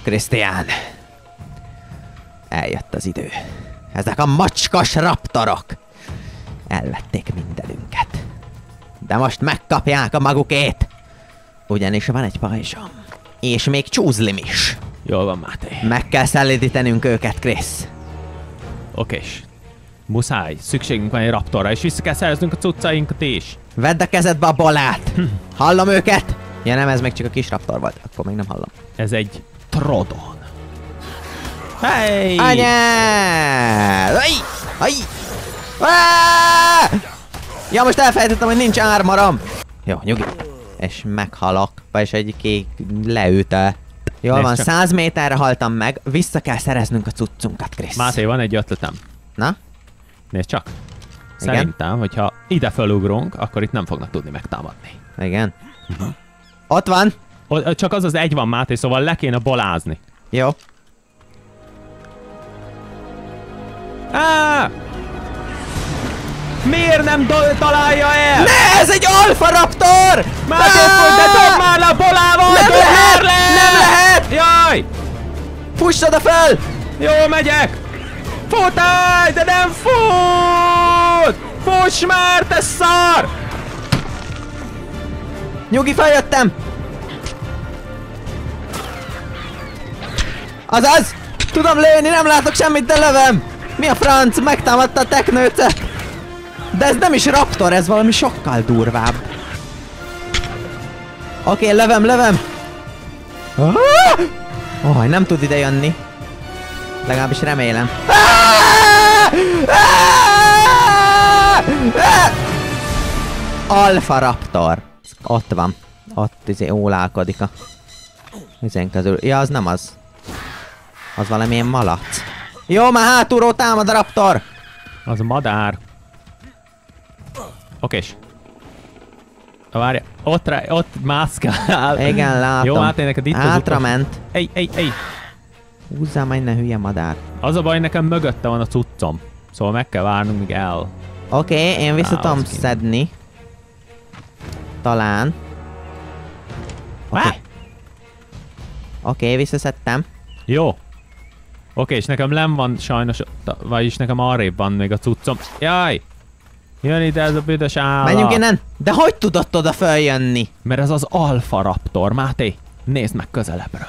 Krisztián, eljött az idő. Ezek a macskas raptorok elvették mindenünket. De most megkapják a magukét. Ugyanis van egy pajzsom. És még csúzlim is. Jól van, Máté. Meg kell szelídítenünk őket, Krisz. Okés. Muszáj. Szükségünk van egy raptorra, és vissza kell szereznünk a cuccainkat is. Vedd a kezedbe a balát. Hallom őket? Ja nem, ez még csak a kis raptor volt. Akkor még nem hallom. Ez egy Trodon. Hey! Anyád! Aj! Ja, most elfelejtettem, hogy nincs ármarom. Jó, nyugi. És meghalok. Vagyis egy kék leüte. Jól van, 100 méterre haltam meg. Vissza kell szereznünk a cuccunkat, Krisz. Máté, van egy ötletem. Na? Nézd csak. Igen? Szerintem, hogyha ide felugrunk, akkor itt nem fognak tudni megtámadni. Igen. Ott van. Csak az egy van, Máté, szóval le kéne bolázni. Jó. Miért nem találja el? Ne, ez egy Alfa Raptor! Máté, de dob már le a bolával! Nem Dob lehet! már le! Nem lehet! Jaj! Fuss oda fel! Jó, megyek! Futálj, de nem fut! Fuss már, te szar! Nyugi, feljöttem! Azaz! Tudom lőni, nem látok semmit, de lövöm! Mi a franc? Megtámadta a teknőcet! De ez nem is raptor, ez valami sokkal durvább. Oké, lövöm! Nem tud ide jönni. Legalábbis remélem. Alfa Raptor. Ott van. Ott ólálkodik a vizén közül. Ja, az nem az. Az valamilyen malac. Jó, már hátulról támad a raptor! Az a madár. Okés. Várja, ott mászkál. Igen, látom. Jó, Máté, neked itt hátra ment. Ej. Húzzál már innen, hülye madár. Az a baj, nekem mögötte van a cuccom. Szóval meg kell várnunk, míg el. Oké, én vissza tudom szedni. Talán. Oké, visszaszedtem. Jó. Oké, és nekem nem van sajnos, vagyis nekem arrébb van még a cuccom. Jaj! Jön ide ez a büdös állat. Menjünk innen! De hogy tudott oda följönni? Mert ez az Alfa Raptor, Máté. Nézd meg közelebbről.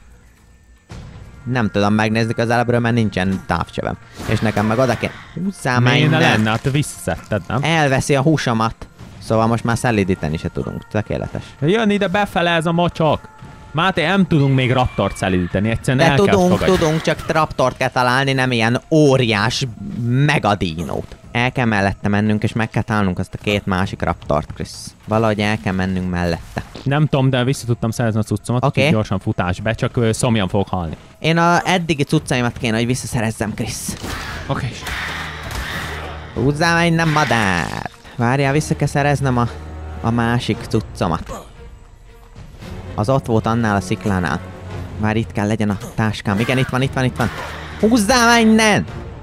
Nem tudom megnézni közelebbről, mert nincsen távcsövem. És nekem meg oda kell. Húzzál már innen. innen. Lenne, hát visszaszedted, nem? Elveszi a húsomat. Szóval most már szelídíteni se tudunk. Tökéletes. Jön ide befele ez a mocsok. Máté, nem tudunk még raptort szelídíteni, egyszerűen de el kell tudunk, csak raptort kell találni, nem ilyen óriás megadínót. El kell mellette mennünk, és meg kell találnunk azt a két másik raptort, Krisz. Valahogy el kell mennünk mellette. Nem tudom, de vissza tudtam szerezni a cuccomat, okay. Gyorsan futás be, csak szomjan fogok halni. Én a eddigi cuccaimat kéne, hogy visszaszerezzem, Krisz. Oké. Húzzál már innen, madár! Várjál, vissza kell szereznem a másik cuccomat. Az ott volt annál a sziklánál. Már itt kell legyen a táskám. Igen, itt van. Húzzál már innen!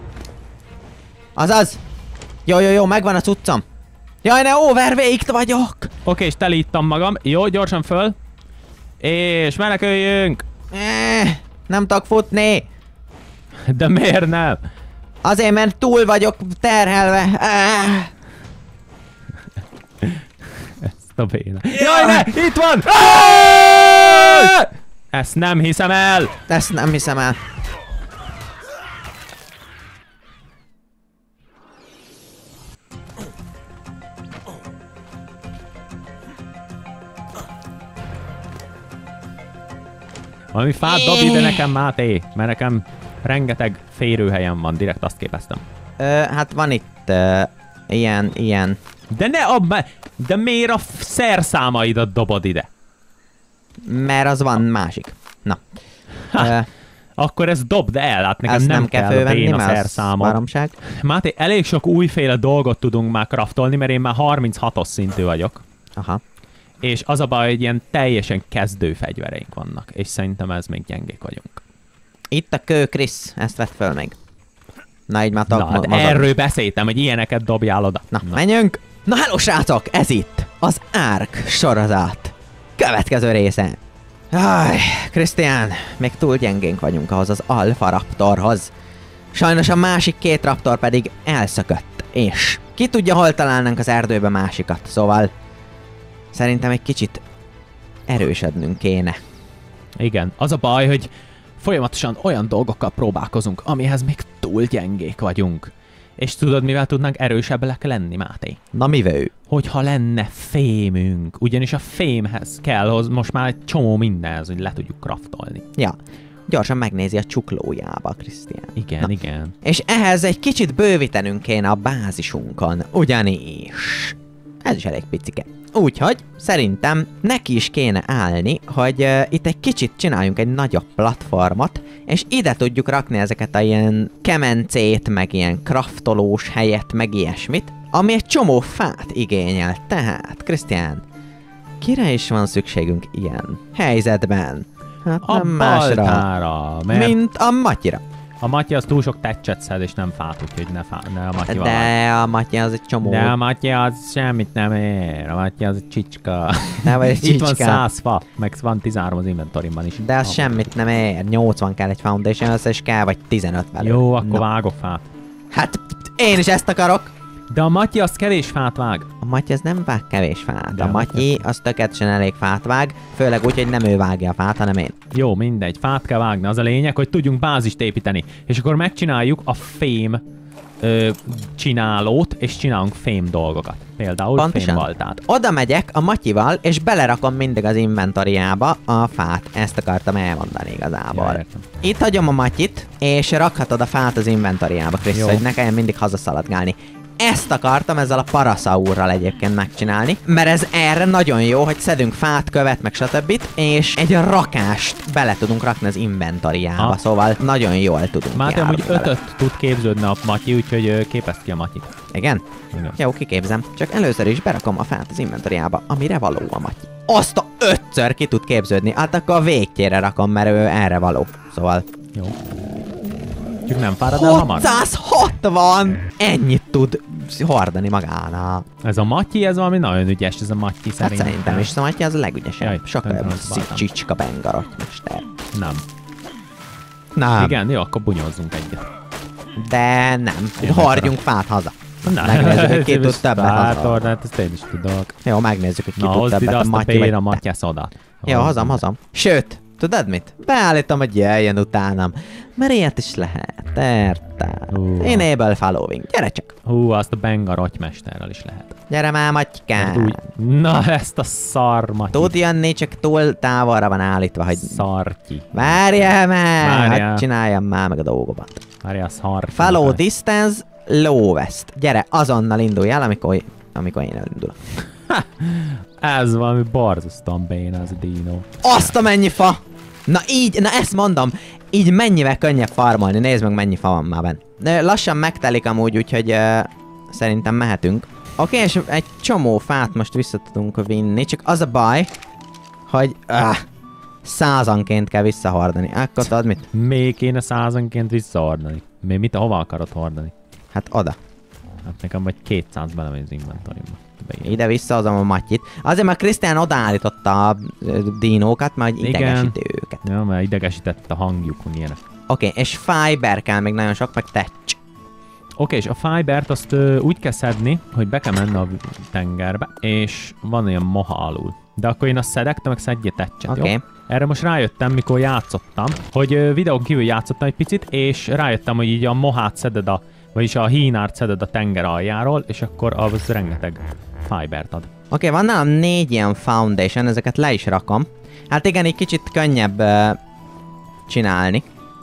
Azaz! Jó, megvan a cuccom. Jaj, ne overweight vagyok! Oké, és telíttam magam. Jó, gyorsan föl. És meneküljünk! Nem tudok futni! De miért nem? Azért, mert túl vagyok terhelve. Ezt a béna. Jaj, ne! Itt van! Ezt nem hiszem el! Valami fát dob ide nekem, Máté, mert nekem rengeteg férőhelyem van, direkt azt képeztem. Hát van itt ilyen. De miért a szerszámaidat dobod ide? Mert az van másik. Na. Akkor ezt dobd el, hát nekem ezt nem kell fölvenni, a szerszámod. Máté, elég sok újféle dolgot tudunk már craftolni, mert én már 36-os szintű vagyok. Aha. És az a baj, hogy ilyen teljesen kezdő fegyvereink vannak, és szerintem ez még gyengék vagyunk. Itt a kő, Krisz, ezt vedd föl még. Na, így már erről beszéltem, hogy ilyeneket dobjál oda. Na, menjünk! Na, hello srácok, ez itt az Ark sorozat következő része. Krisztián, még túl gyengénk vagyunk ahhoz az alfa raptorhoz. Sajnos a másik 2 raptor pedig elszökött, és ki tudja, hol találnánk az erdőbe másikat, szóval szerintem egy kicsit erősödnünk kéne. Igen, az a baj, hogy folyamatosan olyan dolgokkal próbálkozunk, amihez még túl gyengék vagyunk. És tudod, mivel tudnánk erősebbek lenni, Máté? Na mivel? Hogyha lenne fémünk, ugyanis a fémhez kell most már egy csomó mindenhez, hogy le tudjuk craftolni. Ja, gyorsan megnézi a csuklójába, Krisztián. Igen, igen. És ehhez egy kicsit bővítenünk kéne a bázisunkon, ugyanis ez is elég picike. Úgyhogy szerintem neki is kéne állni, hogy itt egy kicsit csináljunk egy nagyobb platformot, és ide tudjuk rakni ezeket a ilyen kemencét, meg ilyen kraftolós helyet, meg ilyesmit, ami egy csomó fát igényel. Tehát, Krisztián, kire is van szükségünk ilyen helyzetben? Hát A nem másra, baltára, mert mint a Matyira. a Matyi az túl sok tetcset szed, és nem fát, úgyhogy ne a Matyival. De a Matyi az egy csomó. De a Matyi az semmit nem ér, a Matyi az egy csicska. De vagy egy Itt van csicska. 100 fa, meg van 13 az inventorimban is. De az semmit nem ér. 80 kell egy foundation össze, és kell vagy 15 belőle. Jó, akkor Na. vágok fát. Hát én is ezt akarok. De a Matyi az kevés fát vág. A Matyi az nem vág kevés fát. De A Matyi az tökéletesen elég fát vág, főleg úgy, hogy nem ő vágja a fát, hanem én. Jó, mindegy, fát kell vágni. Az a lényeg, hogy tudjunk bázist építeni. És akkor megcsináljuk a fém csinálót, és csinálunk fém dolgokat. Például Pontosan. fémbaltát. Oda megyek a Matyival, és belerakom mindig az inventoriába a fát. Ezt akartam elmondani igazából. Ja, értem. Itt hagyom a Matyit, és rakhatod a fát az inventoriába, Krisz, Jó. hogy ne kelljen mindig hazaszaladgálni. Ezt akartam ezzel a paraszaurral egyébként megcsinálni, mert ez erre nagyon jó, hogy szedünk fát, követ, meg stb. És egy rakást bele tudunk rakni az inventoriába, Ha. szóval nagyon jól tudunk Máté járni amúgy vele. 5-öt tud képződni a Matyi, úgyhogy képezd ki a Matyit. Igen? Igen. Jó, kiképzem. Csak először is berakom a fát az inventoriába, amire való a Matyi. Azt a 5-ször ki tud képződni, hát akkor a végtjére rakom, mert ő erre való. Szóval... Jó. Csak nem fárad el hamar. 660! Ennyit tud hordani magánál. Ez a Matyi, ez valami nagyon ügyes, ez a Matyi Hát szerintem. szerintem is, szóval az a legügyesebb. Jaj, Sokkal jobb, nem tudom, csicska bengarotmester. Nem. Nem, Igen, jó, akkor bunyozzunk egyet. de nem. Én Hordjunk fát haza. Nem. Megnézzük, hogy ki tud többet Bátor, haza. hát ezt én is tudok. Jó, megnézzük, hogy ki Na, tud hozd ide többet. A azt a Matyi vagy péra te. matyaszodat. Jó, hozom. Sőt, tudod mit? Beállítom, hogy jöjjön utánam. Mert ilyet is lehet, érted? Enable following. Gyere csak. Hú, azt a Benga rottmesterrel is lehet. Gyere már, Matykám. Úgy. Na, ezt a szar Matyi. Tud jönni, csak túl távolra van állítva, hogy... Szartyi. Várjál már! Várjál. Hát csináljam már meg a dolgomat. Várjál, szar. Follow distance, lowest. Gyere, azonnal indulj el, amikor én elindulok. Ez valami borzasztóan béna, az a dino. Azt a mennyi fa! Na így, na ezt mondom, így mennyivel könnyebb farmolni. Nézd meg, mennyi fa van már benne. De lassan megtelik amúgy, úgyhogy szerintem mehetünk. Oké, és egy csomó fát most vissza tudunk vinni, csak az a baj, hogy 100-anként kell visszahordani. Akkor tudod mit? Még kéne 100-anként visszahordani. Mit, hova akarod hordani? Hát oda. Hát nekem vagy 200 belemegy az inventorimba. Ide visszahozom a Matyit. Azért, mert Krisztián odaállította a dinókat, mert hogy idegesíti őket. Ja, mert idegesített a hangjukon ilyenek. Oké, és fiber kell még nagyon sok, meg tetcs. Oké, és a fibert azt úgy kell szedni, hogy be kell menni a tengerbe, és van ilyen moha alul. De akkor én azt szedek, te meg szedje tetcset, Oké. jó? Erre most rájöttem, mikor játszottam, hogy videón kívül játszottam egy picit, és rájöttem, hogy így a mohát szeded vagyis a hínárt szeded a tenger aljáról, és akkor az rengeteg fibert ad. Oké, van nálam 4 ilyen foundation, ezeket le is rakom. Hát igen, egy kicsit könnyebb csinálni,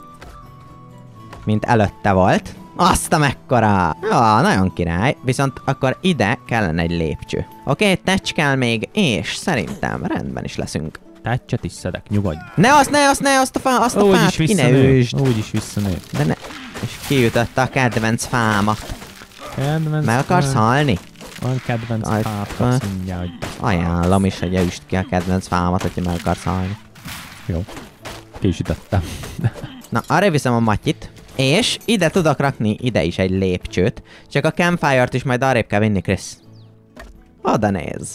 mint előtte volt. Azt a mekkora! Ja, nagyon király. Viszont akkor ide kellene egy lépcső. Oké, tetcs kell még, és szerintem rendben is leszünk. Tetcset is szedek, nyugodj. Ne azt a fát, Úgyis ki ne visszanő. üsd. Úgyis visszanő. De ne... És kiütötte a kedvenc fámat. Kedvenc Meg akarsz halni? Van kedvenc Aj, fát, fa. azt mondja, hogy Ajánlom is, hogy üsd ki a kedvenc fámat, hogyha meg akarsz halni. jó. Kisütöttem. Na, arra viszem a Matyit, és ide tudok rakni ide is egy lépcsőt, csak a campfire-t is majd arrébb kell vinni, Krisz. Oda nézz.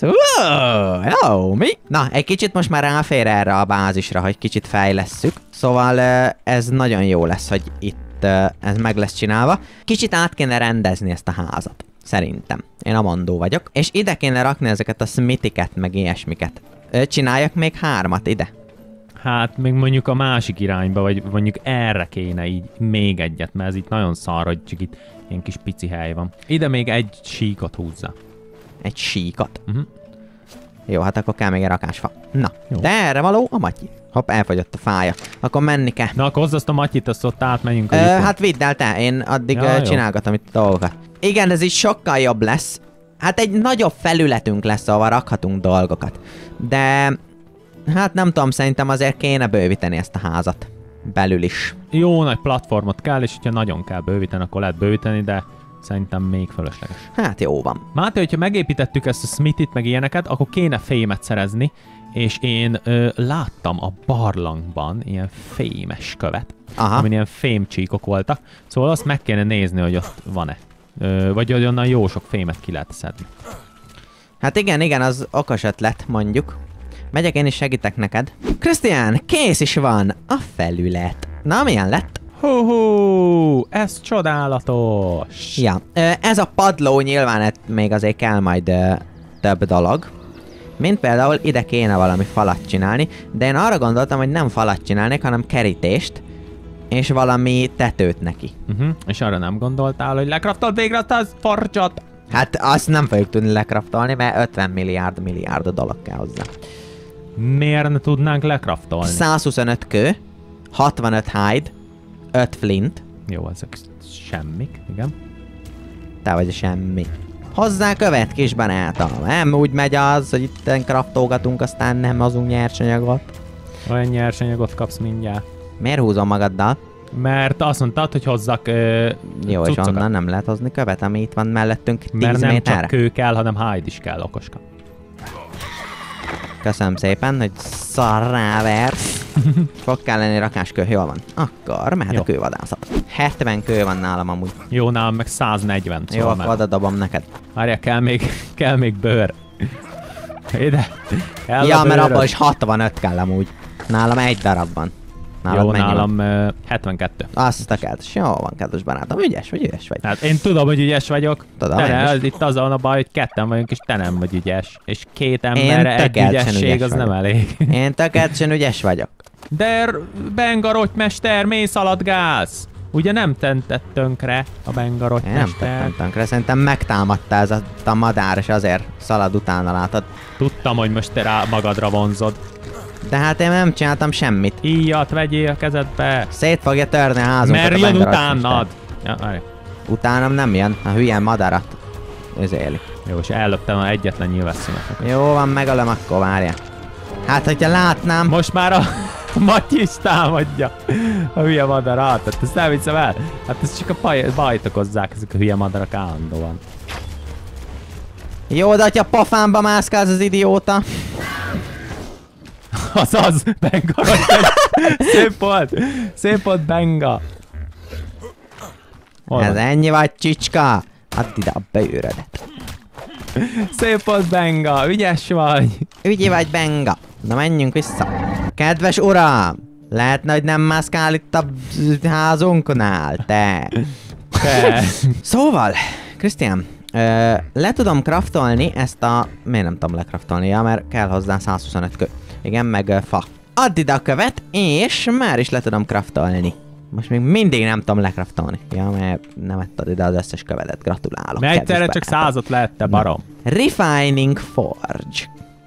Jó, mi? Na, egy kicsit most már ráfér erre a bázisra, hogy kicsit fejlesszük. Szóval ez nagyon jó lesz, hogy itt ez meg lesz csinálva. Kicsit át kéne rendezni ezt a házat. Szerintem. Én a mondó vagyok. És ide kéne rakni ezeket a smithiket, meg ilyesmiket. Csináljak még 3 ide. Hát még mondjuk a másik irányba, vagy mondjuk erre kéne így még egyet, mert ez itt nagyon szar, hogy csak itt ilyen kis pici hely van. Ide még egy síkot húzza. Egy síkot? Jó, hát akkor kell még egy rakásfa. Na, jó. De erre való a Matyi. Hopp, elfogyott a fája. Akkor menni kell. Na, akkor hozd azt a Matyit, azt ott átmenjünk. Hát vidd el te, én addig csinálgatom itt a dolgokat. Igen, ez is sokkal jobb lesz. Hát egy nagyobb felületünk lesz, ahol rakhatunk dolgokat. De hát nem tudom, szerintem azért kéne bővíteni ezt a házat. Belül is. Jó nagy platformot kell, és hogyha nagyon kell bővíteni, akkor lehet bővíteni, de szerintem még fölösleges. Hát jó van. Máté, hogyha megépítettük ezt a smithit, meg ilyeneket, akkor kéne fémet szerezni, és én láttam a barlangban ilyen fémes követ, amin ilyen fémcsíkok voltak, szóval azt meg kéne nézni, hogy ott van-e. Vagy hogy onnan jó sok fémet ki lehet szedni. Hát igen, az okos ötlet, mondjuk. Megyek én is segítek neked. Krisztián, kész is van a felület. Na, milyen lett? Hú, ez csodálatos! Ja, ez a padló nyilván még azért kell majd több dolog. Mint például ide kéne valami falat csinálni, de én arra gondoltam, hogy nem falat csinálnék, hanem kerítést, és valami tetőt neki. És arra nem gondoltál, hogy lekraftolt végre az forcsot? Hát azt nem fogjuk tudni lekraftolni, mert 50 milliárd dolog kell hozzá. Miért ne tudnánk lekraftolni? 125 kő, 65 hide, 5 flint. Jó, ezek semmik, igen. Te vagy a semmi. Hozzá követ, kis barátom. Nem úgy megy az, hogy itt kraftolgatunk, aztán nem hozunk nyersanyagot. Olyan nyersanyagot kapsz mindjárt. Miért húzom magaddal? Mert azt mondtad, hogy hozzak jó, cuccokat. És onnan nem lehet hozni követ, ami itt van mellettünk 10 Mert nem méterre. csak kő kell, hanem hide is kell, okoska. Köszönöm szépen, hogy szarráversz. Fog kell lenni rakáskő, jól van. Akkor mehet jó. A kővadászat. 70 kő van nálam amúgy. Jó, nálam meg 140. Jó, szóval akkor oda dobom neked. Várjál, kell még bőr. Ide. Ja, mert abban is 65 kell amúgy. Nálam egy darab van. Nálad jó, nálam 72. Azt a kedves. Jó van, kedves barátom. Ügyes vagy. Hát én tudom, hogy ügyes vagyok. Tudom, itt azon a baj, hogy ketten vagyunk, és te nem vagy ügyes. És 2 emberre egy ügyesség az nem elég. Én tökéletesen ügyes vagyok. De bengarotymester, mész szaladgálsz. Ugye nem tentett tönkre a bengarotymester? Nem tettem tönkre, szerintem megtámadta ez a madár, és azért szalad utána, látod. Tudtam, hogy most te rá magadra vonzod. De hát én nem csináltam semmit. Íjat vegyél a kezedbe. Szét fogja törni a házunkat. Mert jön utánad. Ja, utánam nem jön, a hülye madarat özéli. Jó, és ellöptem a egyetlen nyilvesszünet. Jó van, megölöm, akkor várja. Hát, hogyha látnám... Most már a Matyi is támadja a hülye madarat. Hát ezt nem hiszem el. Hát ezt csak a bajt okozzák ezek a hülye madarak állandóan. Jó, de hogyha pofámba mászkálsz az idióta. Azaz, Benga. Szép volt, Benga. Ez ennyi vagy, csicska. Add ide a bőrödet. Szép volt, Benga, ügyes vagy. Ügyi vagy, Benga. Na menjünk vissza. Kedves uram, lehetne, hogy nem mászkál itt a házunknál, te. Szóval, Krisztián, le tudom craftolni ezt a... Miért nem tudom lecraftolni? Ja, mert kell hozzá 125 kő. Igen, meg fa. Add ide a követ, és már is le tudom craftolni. Most még mindig nem tudom lecraftolni. Ja, mert nem adtad ide az összes kövedet. Gratulálok. Mert egyszerre csak 100-ot lehette, barom. Refining Forge.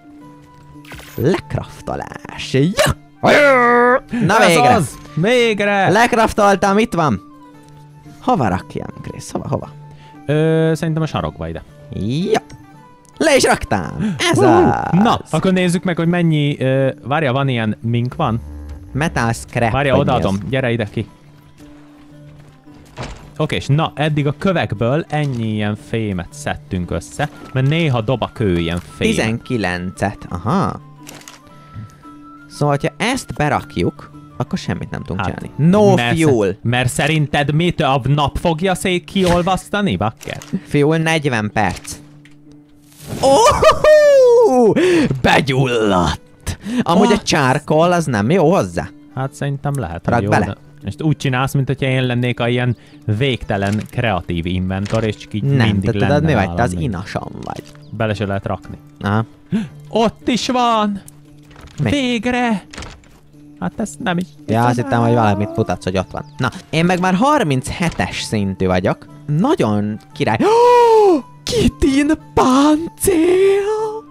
Lecraftolás. Ja! Na végre! Az, végre! Lecraftoltam, itt van. Hova rakjam, Krisz? Hova? Szerintem a sarokba ide. Ja. Le is raktám. Ez az. Na, akkor nézzük meg, hogy mennyi... várja, van ilyen mink van? Metal scrap. Várja, odaadom. Gyere ide ki. Oké, és na, eddig a kövekből ennyi ilyen fémet szedtünk össze, mert néha dob a kő ilyen fémet. 19-et, aha. Szóval, ha ezt berakjuk, akkor semmit nem tudunk csinálni. No fuel. Mert szerinted mit a nap fogja kiolvasztani, bakker? Fuel 40 perc. Begyulladt! Amúgy a charcoal az nem jó hozzá. Hát szerintem lehet, Rak hogy jó. bele. Most úgy csinálsz, mint hogyha én lennék a ilyen végtelen kreatív inventor, és csak így Nem, mindig te lenne tudod mi vagy? Te nálam az még. inasan vagy. Bele se lehet rakni. Aha. Ott is van! Mi? Végre! Hát ez nem is... Ja, azt hittem, hogy valamit mutatsz, hogy ott van. Na, én meg már 37-es szintű vagyok. Nagyon király. Oh, Kitin páncél!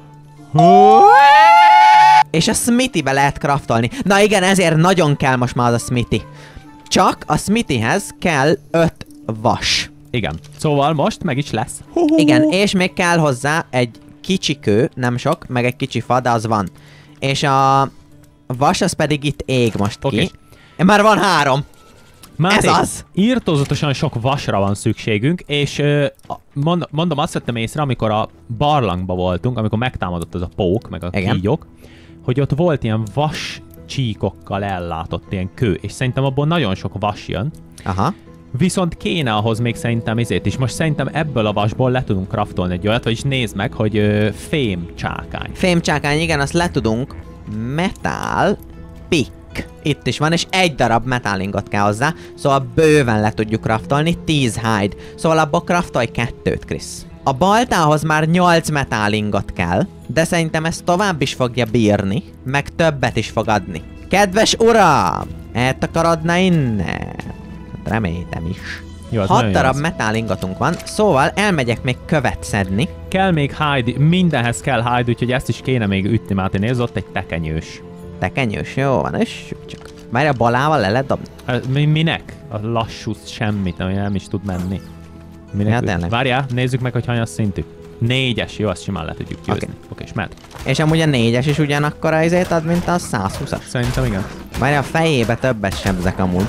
És a Smithy-be lehet craftolni. Na igen, ezért nagyon kell most már az a Smithy. Csak a Smithyhez kell 5 vas. Igen. Szóval most meg is lesz. Igen, és még kell hozzá egy kicsi kő, nem sok, meg egy kicsi fa, de az van. És a vas az pedig itt ég most ki. Oké. Már van 3. Máté, Ez az! Írtózatosan sok vasra van szükségünk, és mondom, azt vettem észre, amikor a barlangba voltunk, amikor megtámadott az a pók, meg a kígyók, hogy ott volt ilyen vas csíkokkal ellátott ilyen kő, és szerintem abból nagyon sok vas jön. Aha. Viszont kéne ahhoz még szerintem izét is. Most szerintem ebből a vasból le tudunk craftolni egy olyat, vagyis nézd meg, hogy fém csákány. Fém csákány, igen, azt le tudunk. Metal pick. Itt is van, és 1 darab metálingot kell hozzá, szóval bőven le tudjuk craftolni, 10 hide. Szóval abból craftolj 2-t, Krisz. A baltához már 8 metálingot kell, de szerintem ezt tovább is fogja bírni, meg többet is fog adni. Kedves uram! Eltakarodna innen? Hát reméltem is. Jó, 6 darab metálingotunk van, szóval elmegyek még követ szedni. Kell még hide, mindenhez kell hide, úgyhogy ezt is kéne még ütni, Máté, nézd, ott egy tekenyős. Tekenyős, jó van, és csak. Várj, a balával le lehet dobni. Minek? A lassú semmit, ami nem is tud menni. Ja, tényleg. Várjál, nézzük meg, hogy hanyas szintű. 4-es, jó, azt simán le tudjuk győzni. Oké, és mehet. És amúgy a 4-es is ugyanakkor az izét ad, mint a 120-as. Szerintem igen. Várj, a fejébe többet sebzek amúgy.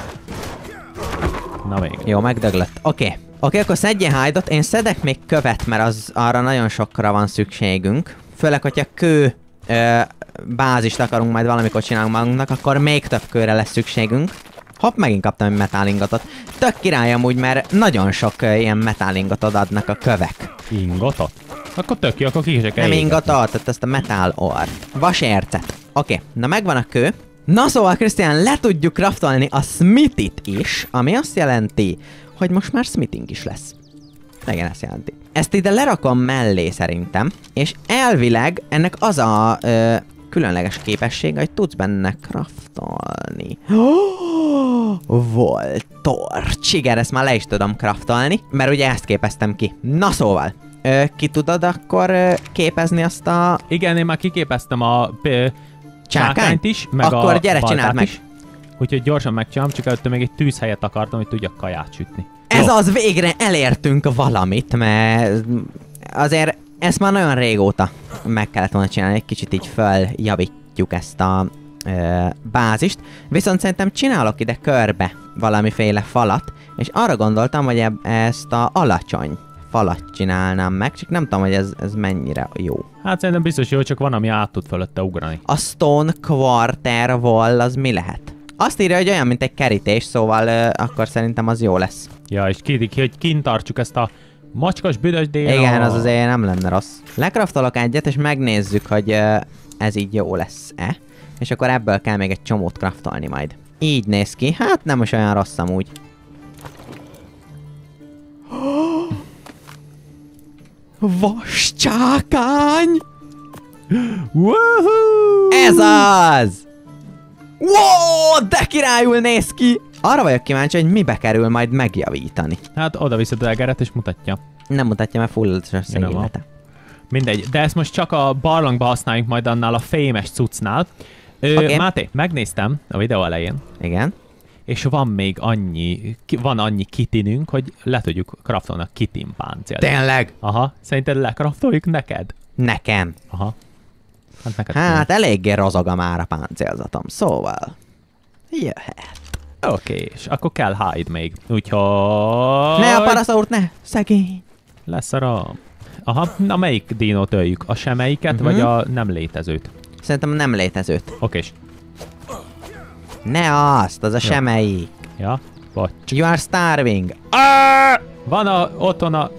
Na még. Jó, megdöglött. Oké, akkor szedje hide-ot, én szedek még követ, mert az arra nagyon sokra van szükségünk. Főleg, hogyha kő bázist akarunk majd valamikor csinálni magunknak, akkor még több kőre lesz szükségünk. Hopp, megint kaptam egy metálingotot. Tök király amúgy, mert nagyon sok ilyen metálingotot adnak a kövek. Ingotot? Akkor tök jó, akkor ki se kell Nem égetni. ingotot, tehát ezt a metal ore. Vasércet. Oké, na megvan a kő. Na szóval, Krisztián, le tudjuk craftolni a Smithit is, ami azt jelenti, hogy most már smithing is lesz. Igen, ezt jelenti. Ezt ide lerakom mellé szerintem, és elvileg ennek az a különleges képessége, hogy tudsz benne craftolni. Volt torch. Igen, ezt már le is tudom craftolni, mert ugye ezt képeztem ki. Na szóval, ki tudod akkor képezni azt a... Igen, én már kiképeztem a csákányt is, meg akkor a gyere, csináld meg. is. Úgyhogy gyorsan megcsinálom, csak előtte még egy tűzhelyet akartam, hogy tudjak kaját sütni. Ez az, végre elértünk valamit, mert azért ezt már nagyon régóta meg kellett volna csinálni, egy kicsit így feljavítjuk ezt a bázist, viszont szerintem csinálok ide körbe valamiféle falat, és arra gondoltam, hogy ezt a alacsony falat csinálnám meg, csak nem tudom, hogy ez mennyire jó. Hát szerintem biztos jó, csak van, ami át tud fölötte ugrani. A stone quarter wall az mi lehet? Azt írja, hogy olyan, mint egy kerítés, szóval akkor szerintem az jó lesz. Ja, és hogy kint tartsuk ezt a macskas büdös dél. Igen, az azért nem lenne rossz. Lekraftolok egyet, és megnézzük, hogy ez így jó lesz-e. És akkor ebből kell még egy csomót craftolni majd. Így néz ki. Hát nem is olyan rossz amúgy. Vas csákány! Woohoo! Ez az! Wow, de királyul néz ki! Arra vagyok kíváncsi, hogy mibe kerül majd megjavítani. Hát oda viszed a egeret és mutatja. Nem mutatja, mert full szénlete. Mindegy, de ezt most csak a barlangba használjuk majd annál a fémes cuccnál. Máté, megnéztem a videó elején. Igen. És van még annyi kitinünk, hogy le tudjuk craftolni a kitin páncélt. Tényleg? Aha, szerinted lecraftoljuk neked? Nekem. Aha. Hát neked. Hát eléggé rozog a már a páncélzatom, szóval jöhet. Oké, és akkor kell hide még. Úgyhogy... Ne a paraszaurt, ne! Szegény! Leszarom. Aha, na melyik dinót öljük? A semelyiket, vagy a nem létezőt? Szerintem nem létezőt. Okés. Ne azt, az a semelyik. Ja, bocs. You are starving. Van otthon a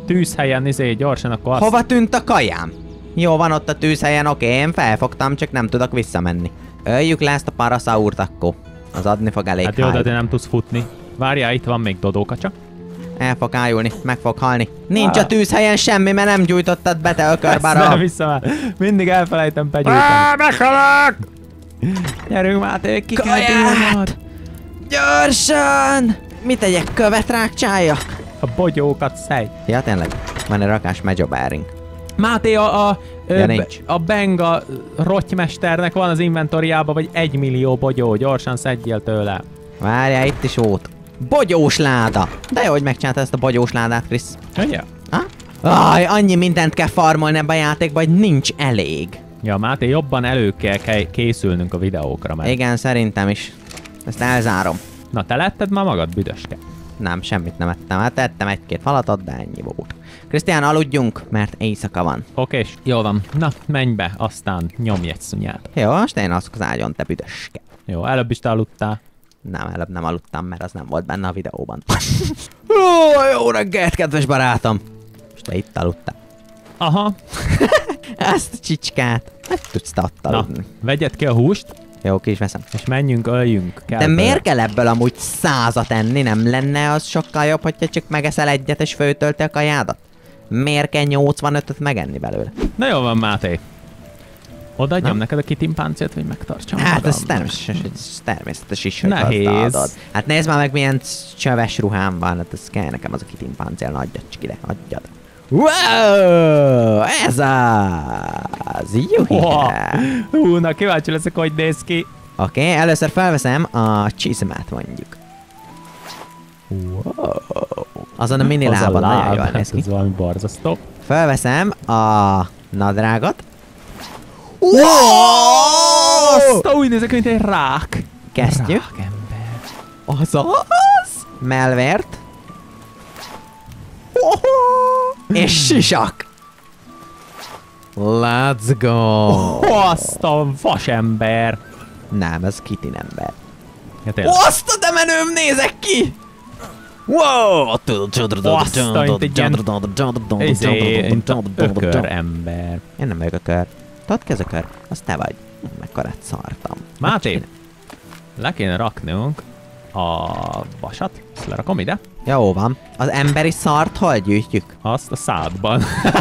tűzhelyen, gyorsan akkor azt... Hova tűnt a kajám? Jó, van ott a tűzhelyen, oké, én felfogtam, csak nem tudok visszamenni. Öljük le ezt a paraszaurt akkor. Az adni fog elég Hát jó, de nem tudsz futni. Várjál, itt van még Dodókacsa. El fog ájulni, meg fog halni. Nincs a tűzhelyen semmi, mert nem gyújtottad be, te ökörbara. Nem vissza már. Mindig elfelejtem begyújtani. Meghalok! Gyerünk Máté, ki kell gyújtnod. Gyorsan! Mit tegyek, követ rákcsáljak? A bogyókat szej. Ja, tényleg. Van egy rakás megyobárink. Máté, Ja, nincs. a Benga rottmesternek van az inventoriában, vagy 1 millió bogyó. Gyorsan szedjél tőle. Várjál, itt is volt. Bogyós láda! De jó, hogy megcsinálta ezt a bogyós ládát, Krisz. Ugye? Aj, annyi mindent kell farmolni ebbe a játékba, hogy nincs elég. Ja, Máté, jobban elő kell készülnünk a videókra, mert... Igen, szerintem is. Ezt elzárom. Na, te letted már magad, büdöske? Nem, semmit nem ettem. Hát ettem egy-két falatot, de ennyi volt. Krisztián, aludjunk, mert éjszaka van. Okés, jól van. Na, menj be, aztán nyomj egy szúnyát. Jó, most én alszok az ágyon, te büdöske. Jó, előbb is te aludtál. Nem, előbb nem aludtam, mert az nem volt benne a videóban. Ó, jó reggelt, kedves barátom! És te itt aludtál. Aha. Ezt a csicskát. Nem tudsz te ott aludni. Na, vegyed ki a húst, Jó, ki is veszem. és menjünk, öljünk. De miért kell ebből amúgy 100-at enni? Nem lenne az sokkal jobb, hogyha csak megeszel egyet és főtölti a kajádat? Miért kell 85-öt megenni belőle? Na jó van, Máté. Odaadjam neked a kitimpáncét, hogy megtartsam Hát magam. ez természetes is, hogy Nehéz. hozzáadod. Hát nézd már meg, milyen csöves ruhám van, hát ez kell nekem az a kitimpáncél, na adjad csak ide, adjad. Wow, ez az! Juhi! Na kíváncsi leszek, hogy néz ki. Oké, először felveszem a csizmát mondjuk. Wow. Azon a mini Az lábad nagyon jól hát néz ki. ez valami borzasztó. Felveszem a nadrágot. Azt úgy nézek, mint egy rák. Kesztyű. Ember. Azaz! Melvért. És sisak. Let's go! Azt a vasember. Nem, ez Kitin ember. Ja, tényleg. Azt a de menőm nézek ki! Wow! Azt a, mint egy ilyen ökör ember. Én nem vagyok a kör. Tudod ki ez a kör? Az te vagy. Mekkorát szartam. Máté, le kéne raknunk a vasat. Ezt lerakom ide. Jó van. Az emberi szart hol gyűjtjük? Azt a szádban.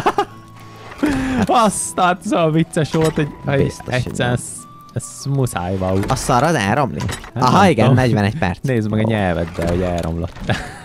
Azt az a vicces volt, hogy Biztos, hogy egyszer ez muszáj volt. A szar az elromlik? Hát Aha, nem igen, tudom. 41 perc. Nézd meg a nyelveddel, hogy elromlott.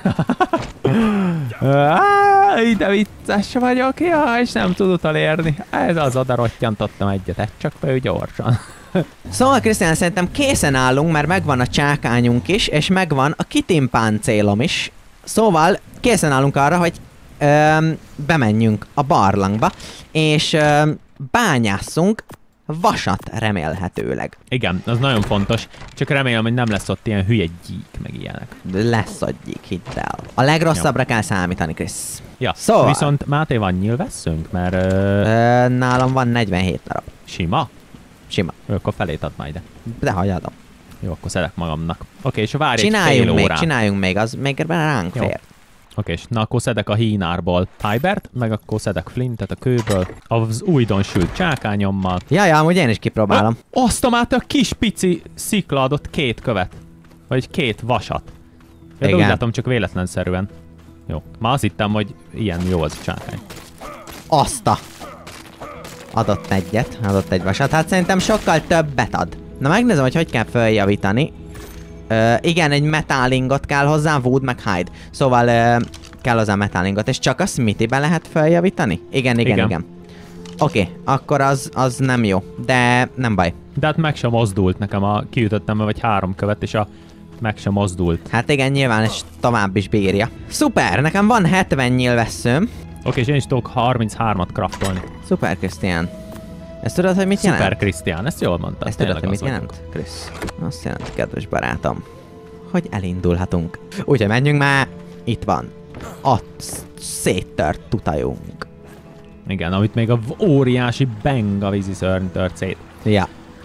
Ide vicces vagyok, ja, és nem tudod elérni. Ez az, oda rottyantottam egyet, csak be ő gyorsan. Szóval, Krisztián, szerintem készen állunk, mert megvan a csákányunk is, és megvan a kitimpáncélom is. Szóval készen állunk arra, hogy bemenjünk a barlangba, és bányásszunk vasat remélhetőleg. Igen, az nagyon fontos, csak remélem, hogy nem lesz ott ilyen hülye gyík, meg ilyenek. De lesz adjék, hidd el. A legrosszabbra kell számítani, Krisz. Ja, Szóval. viszont Máté, van nyilvesszünk, mert Nálam van 47 darab. sima. Sima. Akkor felét add majd ide. De hagyadom. Jó, akkor szedek magamnak. Oké, és várj egy fél Csináljunk még, az még ebben ránk Jó. fér. Oké, és na akkor szedek a hínárból Tybert, meg akkor szedek Flintet a kőből, az újdonsült csákányommal. Ja, amúgy én is kipróbálom. Azt a Máté, a kis pici szikla adott 2 követ. Vagy 2 vasat. Ja, de úgy Igen. látom, csak véletlenszerűen. Jó, már azt hittem, hogy ilyen jó az a csákány. Azt a... Adott egyet, adott egy vasat. Hát szerintem sokkal többet ad. Na megnézem, hogy kell feljavítani. Igen, egy metálingot kell hozzá, wood meg hide. Szóval kell hozzá metálingot, és csak a smithybe lehet feljavítani? Igen. Oké, akkor az nem jó, de nem baj. De hát meg sem mozdult nekem, kiütöttem vagy 3 követ, és meg sem mozdult. Hát igen, nyilván, és tovább is bírja. Szuper, nekem van 70 nyílvesszőm. Oké, és én is tudok 33-at craftolni. Szuper, Krisztián. Ezt tudod, hogy mit jelent? Szuper, Krisztián, ezt jól mondtad. Ezt tudod, tényleg hogy mit az jelent, Krisz? Azt jelenti, kedves barátom, hogy elindulhatunk. Úgyhogy menjünk már. Itt van. A széttört tutajunk. Igen, amit még a óriási Benga vízi szörny tört szét. Ja.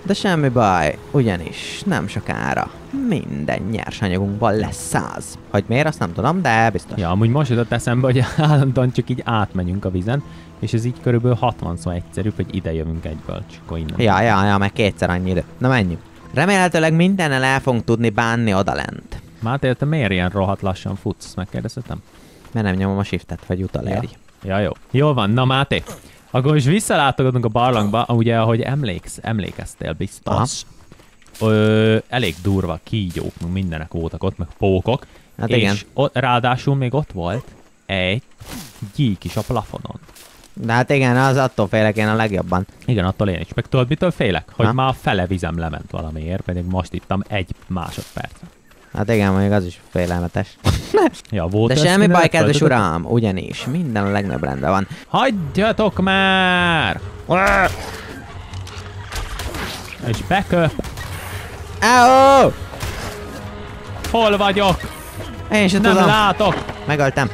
De semmi baj, ugyanis nem sokára minden nyersanyagunkban lesz 100. Hogy miért, azt nem tudom, de biztos. Ja, amúgy most jutott eszembe, hogy állandóan csak így átmegyünk a vízen, és ez így körülbelül 60-szor egyszerűbb, hogy ide jövünk egyből, csak akkor innen. Ja, meg kétszer annyi idő. Na menjünk. Remélhetőleg mindennel el fogunk tudni bánni odalent. Máté, te miért ilyen rohadt lassan futsz? Ezt megkérdezhetem? Mert nem nyomom a shiftet, vagy utolérj. Ja, jó. Jól van, na Máté. Akkor most visszalátogatunk a barlangba, ugye, ahogy emlékeztél biztos. Elég durva kígyók, meg mindenek voltak ott, meg pókok. Hát és igen. Ráadásul még ott volt egy gyík is a plafonon. De hát igen, az attól félek én a legjobban. Igen, attól én is. Meg tudod, mitől félek? Hogy Na? már a fele vizem lement valamiért, pedig most ittam 1 másodpercre. Hát igen, mondjuk az is félelmetes. Ja, volt De ez semmi minden, baj, kedves föltötted? uram, ugyanis minden a legnagyobb rendben van. Hagyjatok már! És beköp. Áó! Hol vagyok? Én sem Nem tudom. látok. Megöltem.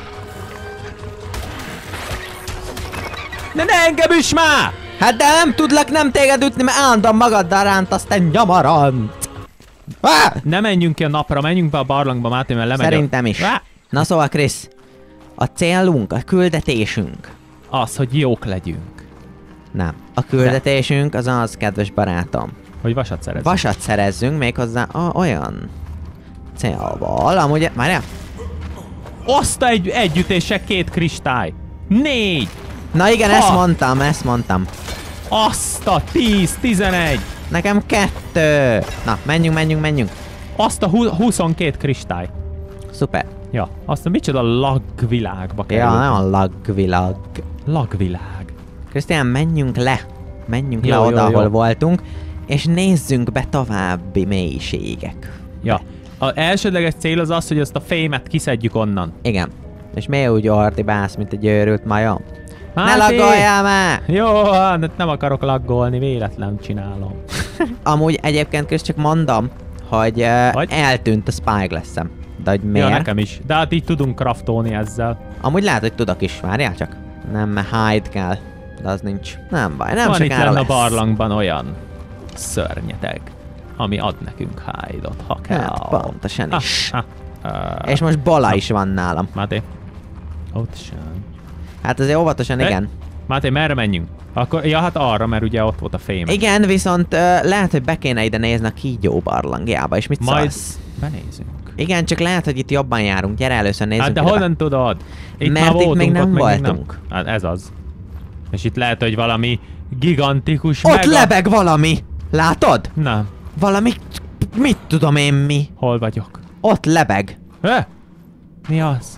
Ne engem is már! Hát de nem tudlak nem téged ütni, mert állandóan magaddal rántasz, te nyamarant! Ne menjünk ki a napra, menjünk be a barlangba, Máté, mert lemegy Szerintem is. Na szóval, Krisz, a célunk, a küldetésünk. Az, hogy jók legyünk. Nem. A küldetésünk az az, kedves barátom. Hogy vasat szerezünk. Vasat szerezzünk méghozzá olyan célval. Amúgy, várjál. Azt egy ütésre 2 kristály. 4! Na igen, Ha! ezt mondtam. Azt a 10, 11! Nekem 2. Na, menjünk. Azt a 22 kristály. Szuper. Ja, azt a micsoda lagvilágba kerülünk. Ja, nem a lagvilag. Lagvilág. Krisztián, menjünk le. Menjünk le Jó, oda, jó, ahol jó. voltunk, és nézzünk be további mélységek. Ja. Az elsődleges cél az az, hogy ezt a fémet kiszedjük onnan. Igen. És miért úgy ordibálsz, mint egy őrült majom? Ne Máté! laggoljál már! Jó, hát nem akarok laggolni, véletlen csinálom. Amúgy egyébként Krisz, csak mondom, hogy Vagy? eltűnt a spyglass-em. De hogy Ja, miért? nekem is. De hát így tudunk craftolni ezzel. Amúgy lehet, hogy tudok is, várjál csak. Nem, mert hide kell. De az nincs. Nem baj, nem Van itt sokára lenne a lesz. barlangban olyan szörnyeteg, ami ad nekünk hide-ot, ha kell. Hát, pontosan is. És És most Bala is van nálam. Máté. Ott sem. Hát azért óvatosan, igen. Máté, merre menjünk? Akkor, ja, hát arra, mert ugye ott volt a fém. Igen, viszont lehet, hogy be kéne ide nézni a kígyó barlangjába, és mit Majd szólsz? benézünk. Igen, csak lehet, hogy itt jobban járunk. Gyere, először nézzünk Hát de ide be. honnan tudod? Itt Mert már itt voltunk, még nem ott meg voltunk. Hát ez az. És itt lehet, hogy valami gigantikus Ott lebeg valami! Látod? Nem. Valami... Mit tudom én mi? Hol vagyok? Ott lebeg. Mi az?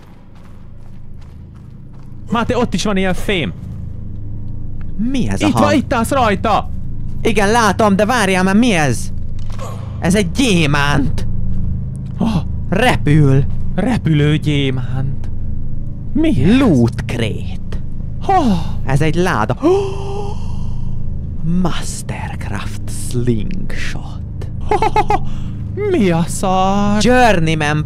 Máté, ott is van ilyen fém. Mi ez a Itt hang? van, itt állsz rajta! Igen, látom, de várjál már, mi ez? Ez egy gyémánt. Oh, Repül. repülő gyémánt. Mi ez? Loot crate. Oh, Ez egy láda. Oh! Mastercraft slingshot. mi a szar? Journeyman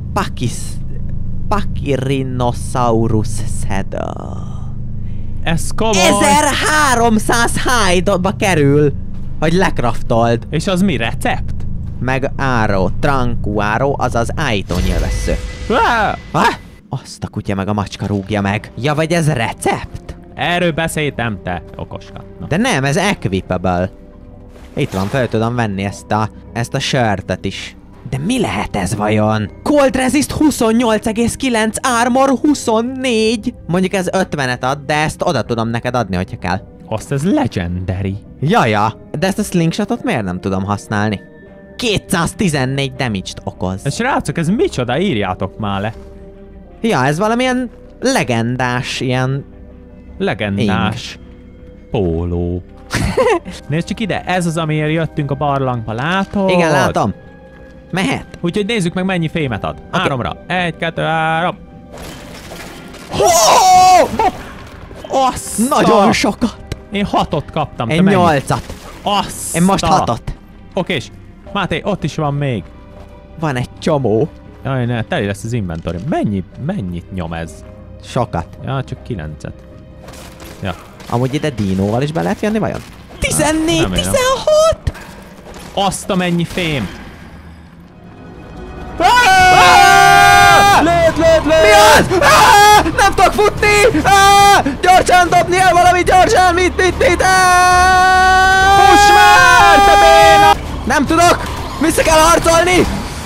Pachyrhinosaurus saddle. Ez komoly. 1300 hide-ba kerül, hogy lekraftold. És az mi, recept? Meg áró, trankú áró, azaz állítónyilvessző. Azt a kutya meg a macska rúgja meg. Ja, vagy ez recept? Erről beszéltem, te okoska. Na. De nem, ez equipable. Itt van, fel tudom venni ezt a sörtet is. De mi lehet ez vajon? Cold Resist 28,9, Armor 24. Mondjuk ez 50-et ad, de ezt oda tudom neked adni, hogyha kell. Azt ez legendary. Jaja, de ezt a slingshotot miért nem tudom használni? 214 damage-t okoz. Srácok, ez micsoda? Írjátok már le. Ja, ez valamilyen legendás, ilyen... Legendás póló. Nézd csak ide, ez az, amiért jöttünk a barlangba, látod? Igen, látom. Mehet. Úgyhogy nézzük meg, mennyi fémet ad. Oké. 3-ra. 1, 2, 3. Azt Nagyon sokat. Én 6-ot kaptam. Én 8-at. Azt Én most 6-ot. Okés. Máté, ott is van még. Van egy csomó. Jaj, ne, teli lesz az inventory. Mennyit nyom ez? Sokat. Ja, csak 9-et. Ja. Amúgy ide dinóval is be lehet jönni vajon? 14, remélem. 16! Azt a mennyi fém! Lőd! Mi az? Nem tudok futni! Gyorsan dobni el valami, gyorsan! Mit? Fuss már, te béna! Nem tudok! Vissza kell harcolni!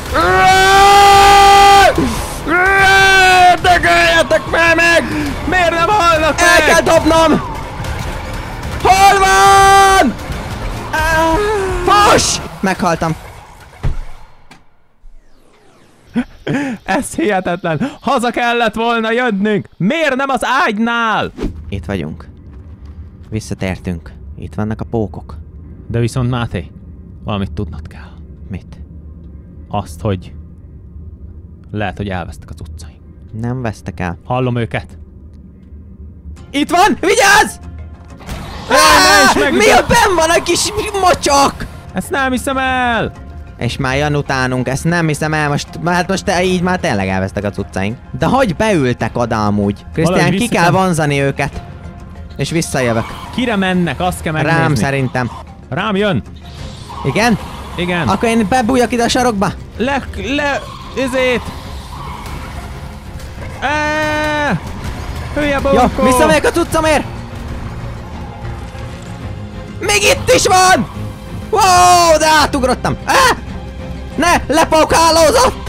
Dögöljetek már meg! Miért nem halnak meg? El kell dobnom! Hol van? Fuss! Meghaltam. Ez hihetetlen! Haza kellett volna jönnünk! Miért nem az ágynál? Itt vagyunk. Visszatértünk. Itt vannak a pókok. De viszont Máté, valamit tudnod kell. Mit? Azt, hogy lehet, hogy elvesztek az utcaink. Nem vesztek el. Hallom őket. Itt van! Vigyázz! Mi a benn van a kis mocsok? Ezt nem hiszem el! És már jön utánunk, ezt nem hiszem el, most te így már tényleg elvesztek az utcáink. De hogy beültek oda amúgy? Krisztián, ki kell vonzani őket. És visszajövök. Kire mennek? Azt kell megnézni. Rám szerintem. Rám jön? Igen? Igen. Akkor én bebújjak ide a sarokba? Ezét! Hülye borkó! Jó, visszamegyek a cuccomért! Még itt is van! Wow, de átugrottam! Ne, lepókálózott!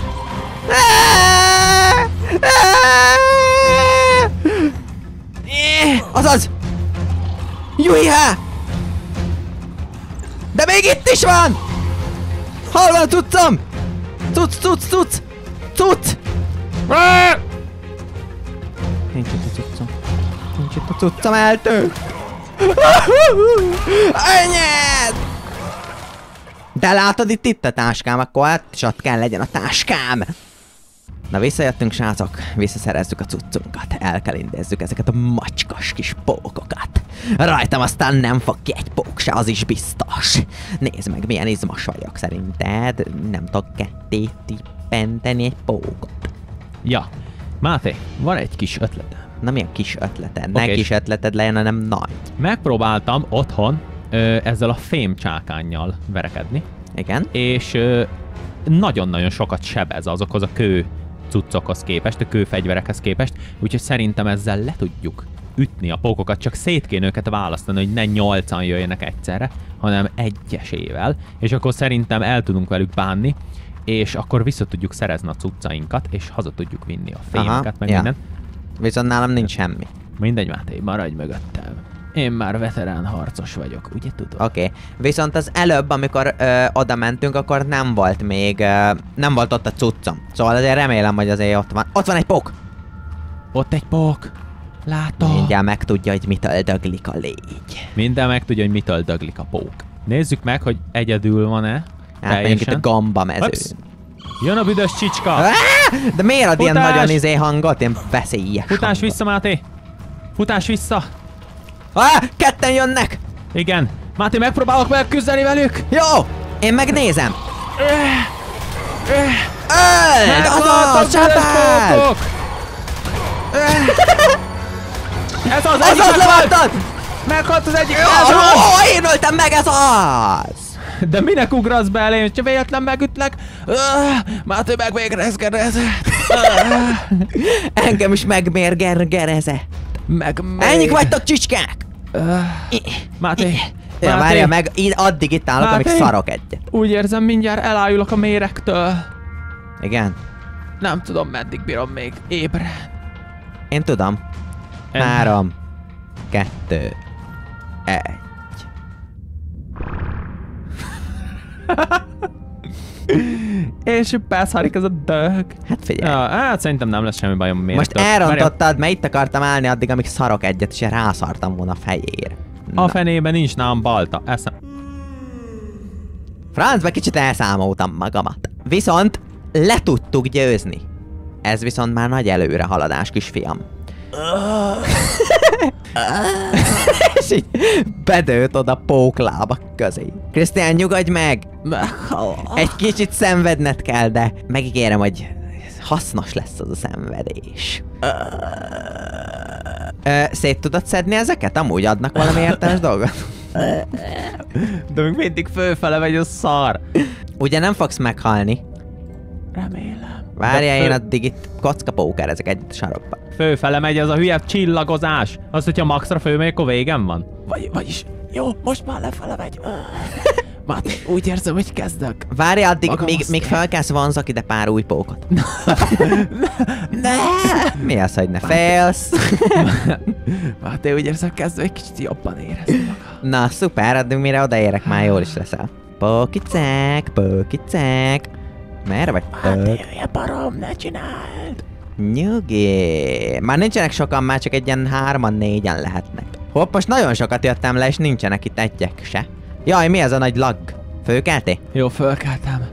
Azaz! Jújjá! De még itt is van! Hol van a cuccom? Cucc! Nincs itt a cuccom. Nincs itt a cuccom, eltűnt! Anyád! De látod itt a táskám, akkor hát is ott kell legyen a táskám. Na visszajöttünk, srácok, visszaszerezzük a cuccunkat, el kell intézzük ezeket a macskas kis pókokat. Rajtam aztán nem fog ki egy pók se, az is biztos. Nézd meg, milyen izmos vagyok, szerinted nem tudok ketté tippenteni egy pókot. Ja, Máté, van egy kis ötletem. Na milyen kis ötleted? Ne Oké. kis ötleted legyen, hanem nagy. Megpróbáltam otthon ezzel a fémcsákánnyal verekedni. Igen? És nagyon-nagyon sokat sebez azokhoz a kő cuccokhoz képest, a kőfegyverekhez képest, úgyhogy szerintem ezzel le tudjuk ütni a pókokat, csak szét kéne őket választani, hogy ne 8-an jöjjenek egyszerre, hanem egyesével, és akkor szerintem el tudunk velük bánni, és akkor vissza tudjuk szerezni a cuccainkat, és haza tudjuk vinni a fémeket, meg mindent. Viszont nálam nincs semmi. Mindegy, Máté, maradj mögöttem. Én már veterán harcos vagyok, ugye tudod? Oké. Viszont az előbb, amikor oda mentünk, akkor nem volt még, nem volt ott a cuccom. Szóval azért remélem, hogy azért ott van. Ott van egy pók! Ott egy pók. Látom. Mindjárt megtudja, hogy mitől döglik a légy. Minden megtudja, hogy mitől döglik a pók. Nézzük meg, hogy egyedül van-e. Átmegyünk itt a gamba mezőn. Ups. Jön a büdös csicska! De miért ad ilyen Futás! nagyon hangot? Ilyen veszélyes Futás hangot. vissza, Máté! Futás vissza! Ketten jönnek! Igen. Máté, megpróbálok megküzdeni velük! Jó! Én megnézem! Meghaltak Csapáld! pókok! Ez az egyik Azaz levágtad! Meghalt az egyik! Én öltem meg, ez az! De minek ugrasz be elém? Csak véletlen megütlek? Máté megvégrezgerezett! Engem is megmérgergerezett. Ennyik vagytok, csicskák! Máté! Ja, várja meg, én addig itt állok, amíg Máté? szarok egyet. Úgy érzem, mindjárt elájulok a méregtől. Igen? Nem tudom, meddig bírom még ébren. Én tudom. 3, 2, 1. És beszharik ez a dög. Hát figyelj. Ja, hát szerintem nem lesz semmi bajom a Most méregtől. elrontottad, mert itt akartam állni addig, amíg szarok egyet, és rászartam volna a fejére. A fenében nincs nálam balta. Eszem. Francba kicsit elszámoltam magamat. Viszont le tudtuk győzni. Ez viszont már nagy előrehaladás, kisfiam. És így bedőlt oda póklábak közé. Krisztián, nyugodj meg! Egy kicsit szenvedned kell, de megígérem, hogy hasznos lesz az a szenvedés. Szét tudod szedni ezeket? Amúgy adnak valami értelmes dolgot? De még mindig fölfele megy a szar. Ugye nem fogsz meghalni? Remélem. Várjál, én addig itt kockapókerezek egyet a sarokba. Fölfele megy az a hülye csillagozás. Azt, hogyha maxra fölmegy, akkor végem van. Vagyis, jó, most már lefele megy. Máté, úgy érzem, hogy kezdek. Várjál addig, még felkelsz, vonzok ide pár új pókot. Ne! Mi az, hogy ne félsz? Máté, úgy érzem, kezdve egy kicsit jobban érezni magam. Na, szuper, addig mire odaérek, már jól is leszel. Pókicek, pókicek. Merre vagy? Máté, barom, ne csináld! Nyugi. Már nincsenek sokan, már csak egy ilyen 3-4-en lehetnek. Hopp, most nagyon sokat jöttem le, és nincsenek itt egyek se. Jaj, mi ez a nagy lag? Fölkeltél? Jó, fölkeltem.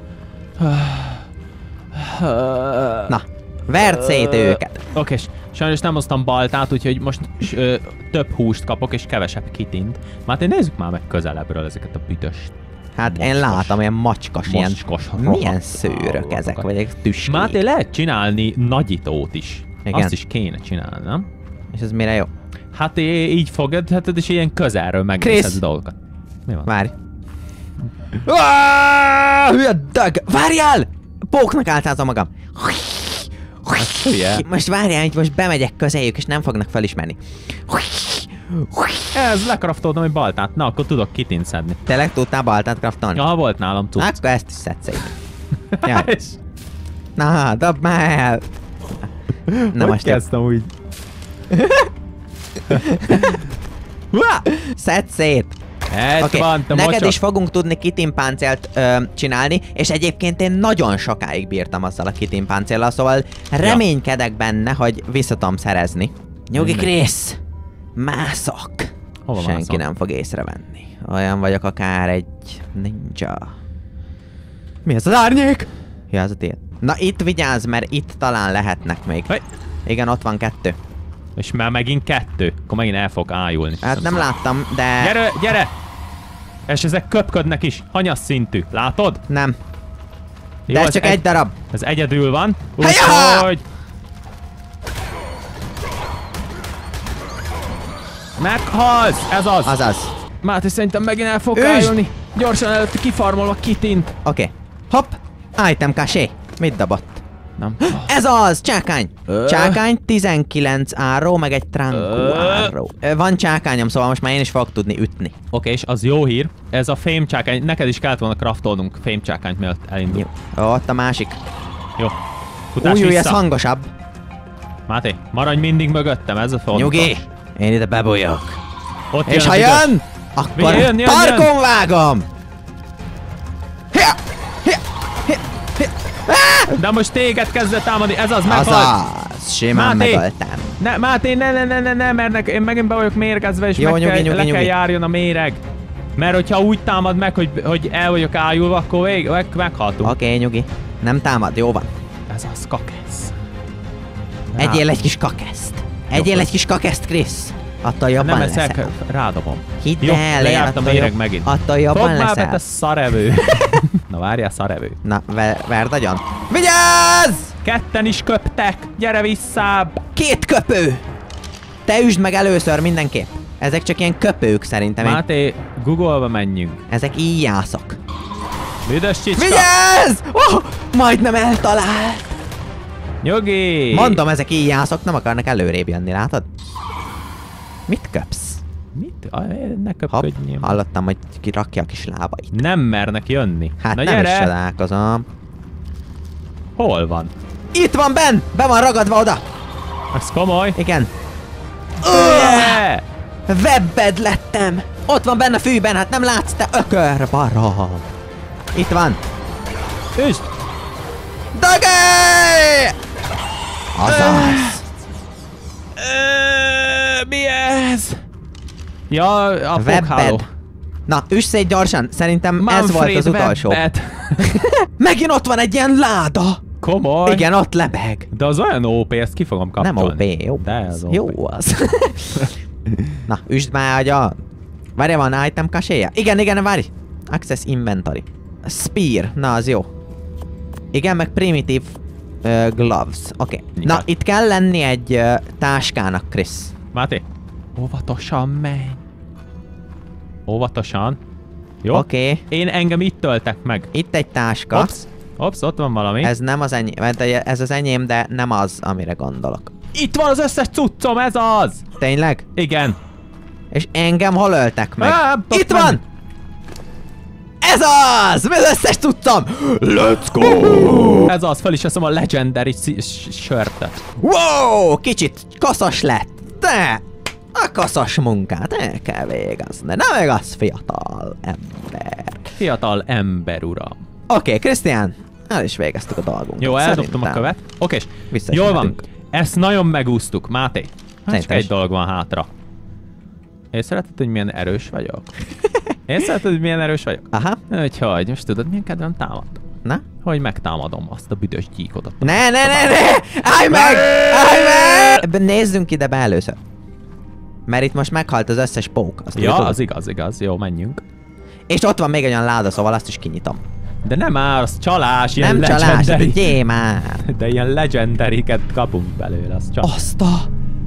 Na, verd szét őket. Oké, sajnos nem hoztam baltát, úgyhogy most több húst kapok, és kevesebb kitint. Máté, nézzük már meg közelebbről ezeket a büdös. Hát én látom, ilyen macskos, ilyen... Milyen szőrök ezek, vagy egy tüskék. Máté, lehet csinálni nagyítót is. Igen. Azt is kéne csinálni, nem? És ez mire jó? Hát így fogadhatod, és ilyen közelről megnézhetsz dolgokat. Mi van? Várj. Hülye dag! Várjál! Póknak áltázom magam. Hülye. Most várjál, hogy most bemegyek közéjük, és nem fognak felismerni. Ez lekraftoltam egy baltát. Na, akkor tudok kitint szedni. Tényleg tudtál baltát craftolni? Ja, volt nálam cucc. Akkor ezt is szedsz szét. Jaj. Na, dobd már el! Na hogy most kezdtem úgy? szedd szét! Oké, van, te neked mocsok. is fogunk tudni kitimpáncélt csinálni, és egyébként én nagyon sokáig bírtam azzal a kitimpáncéllal, szóval reménykedek benne, hogy vissza tudom szerezni. Nyugi, Krisz! Mászok! Hova Senki mászol? nem fog észrevenni. Olyan vagyok akár egy ninja. Mi ez az árnyék? Ja, ez a tiéd. Na itt vigyázz, mert itt talán lehetnek még. Hey. Igen, ott van 2. És már megint 2. Akkor megint el fog ájulni. Hát nem láttam, de... Gyere, gyere! És ezek köpködnek is. Hanyas szintű. Látod? Nem. Jó, De ez csak egy darab. Ez egyedül van. Hajá! Úgyhogy... Meghalsz! Ez az! Azaz. Máté, szerintem megint el fog Üsd! ájulni. Gyorsan előtt kifarmolva kitint. Oké. Hopp! Item caché. Mit dobott? Nem. Ez az! Csákány! Csákány 19 áró, meg egy trankú áró. Van csákányom, szóval most már én is fogok tudni ütni. Oké, és az jó hír. Ez a fém csákány. Neked is kellett volna craftolnunk fém csákányt, mielőtt elindul. Jó. Ott a másik. Jó. Futás Új, ez vissza. hangosabb. Máté, maradj mindig mögöttem, ez a fontos. Nyugi! Én ide bebújok. Ott És a ha büdös. jön, akkor Jön. tarkon vágom! Hia! De most téged kezdett támadni, ez az, meghalt! Azaz, simán Máté! megöltem. Ne, Máté, ne, mert én megint be vagyok mérgezve, és Jó, meg nyugi, kell, nyugi, le kell nyugi. járjon a méreg. Mert hogyha úgy támad meg, hogy el vagyok ájulva, akkor meghaltunk. Oké, nyugi. Nem támad, jó van. Ez az kakesz. Egyél egy kis kakeszt. Egyél egy kis kakeszt, Krisz. Attól jobban Nem leszel. eszek, rádobom. Hidd Jó, el, lejárt a attól méreg megint. Attól jobban Fogd már be, leszel. te szarevő. Na várjál, szarevő. Na, verd agyon. Vigyázz! Ketten is köptek, gyere visszább. 2 köpő! Te üsd meg először mindenképp. Ezek csak ilyen köpők szerintem. Máté, Google-ba menjünk. Ezek íjászok. Büdös csicska. Vigyázz! Oh, majdnem eltalál. Nyugi! Mondom, ezek íjászok, nem akarnak előrébb jönni, látod? Mit köpsz? Mit? Ne Hopp, köpködjél. hallottam, hogy kirakja a kis lábait. Nem mernek jönni. Hát Na nem is gyere! csodálkozom. Hol van? Itt van Ben! Be van ragadva oda! Ez komoly? Igen. Yeah! Webbed lettem! Ott van benne a fűben, hát nem látsz, te ökör barom! Itt van! Üsd! Dagé! Azaz! Mi ez? Ja, a fogháló. Webbed. Na, üss szét gyorsan, szerintem ez volt az utolsó. Webbed. Megint ott van egy ilyen láda! Komoly. Igen, ott lebeg. De az olyan OP, ezt ki fogom kapcsolni. Nem OP, jó. De ez OP. Jó az. Na, üsd már agya. Várj, van item caché-je? Igen, várj. Access inventory. Spear, na az jó. Igen, meg primitive gloves. Oké. Na, Igen. itt kell lenni egy táskának, Krisz. Máté, óvatosan menj. Óvatosan. Jó? Oké. Én engem itt töltek meg. Itt egy táska. Ops, ott van valami. Ez nem az enyém, ez az enyém, de nem az, amire gondolok. Itt van az összes cuccom, ez az! Tényleg? Igen. És engem hol öltek meg? Itt menni. van! Ez az! Mi az összes tudtam? Let's go! Ez az, fel is veszem a Legendary sörtet. Wow! Kicsit kaszas lett. De a kaszas munkát el kell végezni. Nem igaz, fiatal ember. Fiatal ember, uram. Oké, Krisztián, el is végeztük a dolgunkat. Jó, eldobtam a követ. Okés, jól van. Ezt nagyon megúsztuk, Máté. Csak egy dolog van hátra. Észrevetted, hogy milyen erős vagyok? Észrevetted, hogy milyen erős vagyok? Aha. Úgyhogy, most tudod, milyen kedvem támad? Na? Hogy megtámadom azt a büdös gyíkot. Ne! Állj meg! Állj meg! Nézzünk ide be először. Mert itt most meghalt az összes pók. Ja, az igaz. Jó, menjünk. És ott van még egy olyan láda, szóval azt is kinyitom. De nem már, az csalás, ilyen nem legendary. csalás, gyé már. De ilyen legendary-ket kapunk belőle, az csak. Azt a...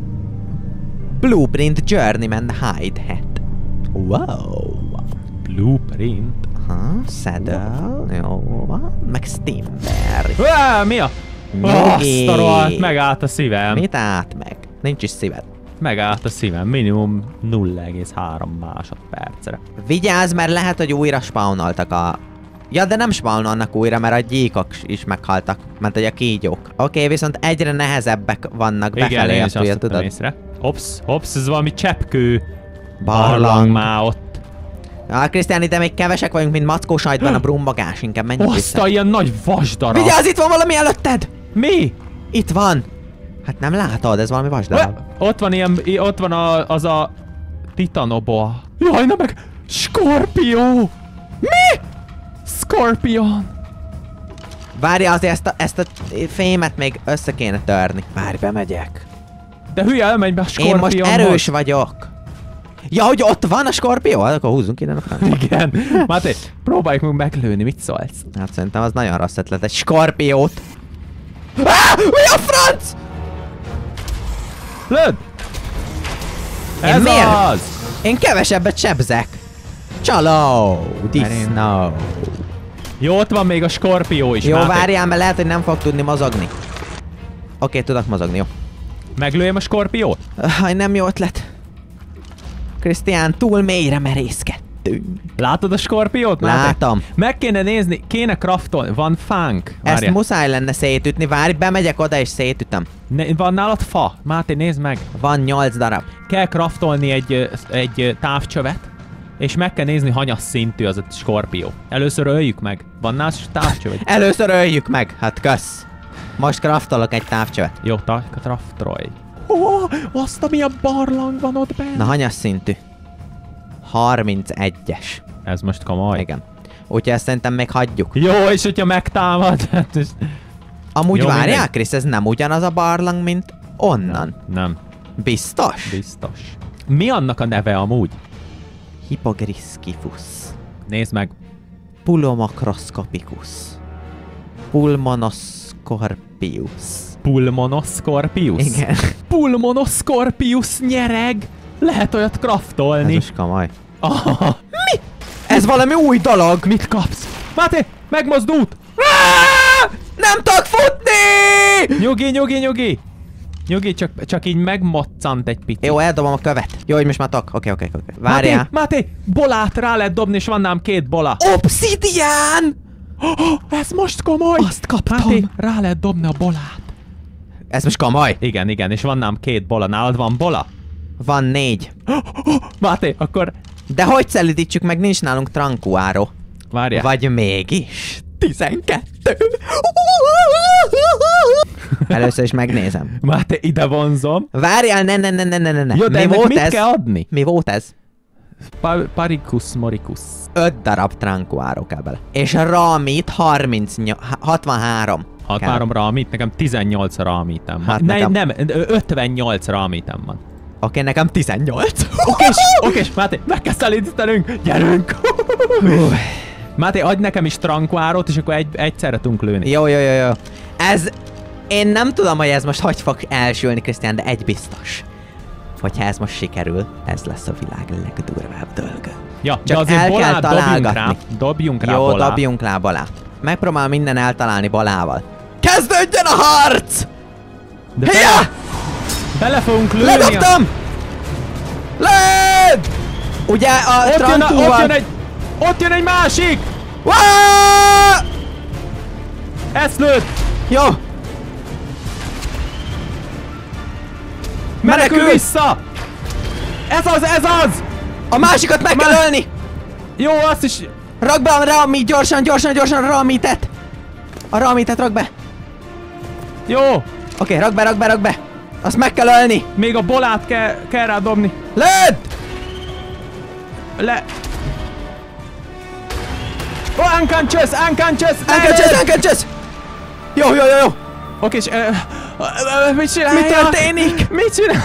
Blueprint Journeyman Hidehead. Wow. Blueprint. Aha, Saddle, jó van. Meg Steamberry. Mi a... Azt a rohadt, megállt a szívem. Mit állt meg? Nincs is szíved. Megállt a szívem, minimum 0,3 másodpercre. Vigyázz, mert lehet, hogy újra spawnoltak a... Ja, de nem spawnolnak újra, mert a gyíkok is meghaltak, mert hogy a kígyók. Oké, viszont egyre nehezebbek vannak befelé, igen, azt ugye tudod. Észre. Hops, ez valami cseppkő. Barlang már ott. Krisztián, ide még kevesek vagyunk, mint mackó sajtban a brumbagás, inkább menjünk vissza. Azt a ilyen nagy vasdarab. Vigyázz, itt van valami előtted! Mi? Itt van! Hát nem látod, ez valami vasdarab. Ott van ilyen, ott van az a titanoboa. Jaj, na meg! Skorpió! Mi? Scorpion! Várja, azért ezt a fémet még össze kéne törni. Várj, bemegyek. De hülye, elmegy be a Scorpion. Én most erős vagyok. Ja, hogy ott van a Skorpió? Akkor húzzunk ide a franc. Igen. Máté, próbáljuk meg meglőni, mit szólsz? Hát szerintem az nagyon rossz ötlet, egy Skorpiót. Mi a franc? Lőd! Ez miért? az! Én kevesebbet sebzek. Csaló! Disznó! Jó, ott van még a Skorpió is. Jó, Máté. várjál, mert lehet, hogy nem fog tudni mozogni. Oké, tudok mozogni, jó. Meglőjem a Skorpiót? Nem jó ötlet. Krisztián, túl mélyre merészkedtünk. Látod a Skorpiót? Látom. Meg kéne nézni, kéne craftolni. Van fánk. Ezt muszáj lenne szétütni. Várj, bemegyek oda és szétütöm. Van nálad fa? Máté, nézd meg. Van 8 darab. Kell craftolni egy távcsövet, és meg kell nézni, hanyas szintű az a Skorpió. Először öljük meg. Van nálad távcsövet? Először öljük meg. Hát kösz. Most craftolok egy távcsövet. Jó, craftolj. Azt a milyen barlang van ott benne. Na, hanyas szintű? 31-es. Ez most komoly. Igen. Úgyhogy ezt szerintem még hagyjuk. Jó, és hogyha megtámad, hát ez... Amúgy jó, várjál, mindegy. Krisz, ez nem ugyanaz a barlang, mint onnan. Nem. Biztos? Biztos. Mi annak a neve amúgy? Hippogriskifus. Nézd meg. Pulomacroscopicus. Pulmonoscorpius. Pulmonoscorpius? Igen. Pulmonoscorpius nyereg! Lehet olyat craftolni. Ez is komoly. Aha. Mi? Ez valami új dolog! Mit kapsz? Máté, megmozdult! Nem tudok futni! Nyugi! Nyugi, csak így megmoccant egy picit. Jó, eldobom a követ. Jó, hogy most már tudok. Oké. Várjál. Máté, bolát rá lehet dobni, és van nálam 2 bola. Obsidian! Ez most komoly! Azt kaptam. Máté, rá lehet dobni a bolát. Ez most komoly? Igen, és van nálam 2 bola. Nálad van bola? Van 4. Máté, akkor... De hogy szelítítsük meg, nincs nálunk trankuáró. Várjál. Vagy mégis? 12. Először is megnézem. Máté, ide vonzom. Várjál, ne. Jó, de mit kell adni? Mi volt ez? Paricus moricus. 5 darab trankuáró kell bele. És a ramit 63. 63 ramit, nekem 18 ramitem van. Hát nekem... nekem... Nem, 58 ramitem van. Oké, nekem 18. Okés, Máté, meg kell szelítenünk, gyerünk! Máté, adj nekem is trankuárot, és akkor egyszerre tudunk lőni. Jó. Ez... Én nem tudom, hogy ez most hogy fog elsülni, Krisztián, de egy biztos. Hogyha ez most sikerül, ez lesz a világ legdurvább dolga. Ja, de Csak azért el kell bolát dobjunk rá. találgatni. Dobjunk rá Jó, bolát. dobjunk rá balát. Megpróbál minden eltalálni balával. Kezdődjön a harc! De Hia! bele fogunk lőni. Ledobtam! Lőd! Ugye a trankúval... Ott jön egy másik! Wow! Ezt lőtt! Jó! Menekül vissza! Ez az! A másikat meg kell ölni! Jó, azt is... Rakd be a Rami, gyorsan Ramitet! A Ramitet rak be! Jó! Oké, rak be! Azt meg kell ölni! Még a bolát kell rá dobni. Lőd! Le... Oh, unconscious! Jó! Oké, és... mit csinál? Mi történik? Mit csinál?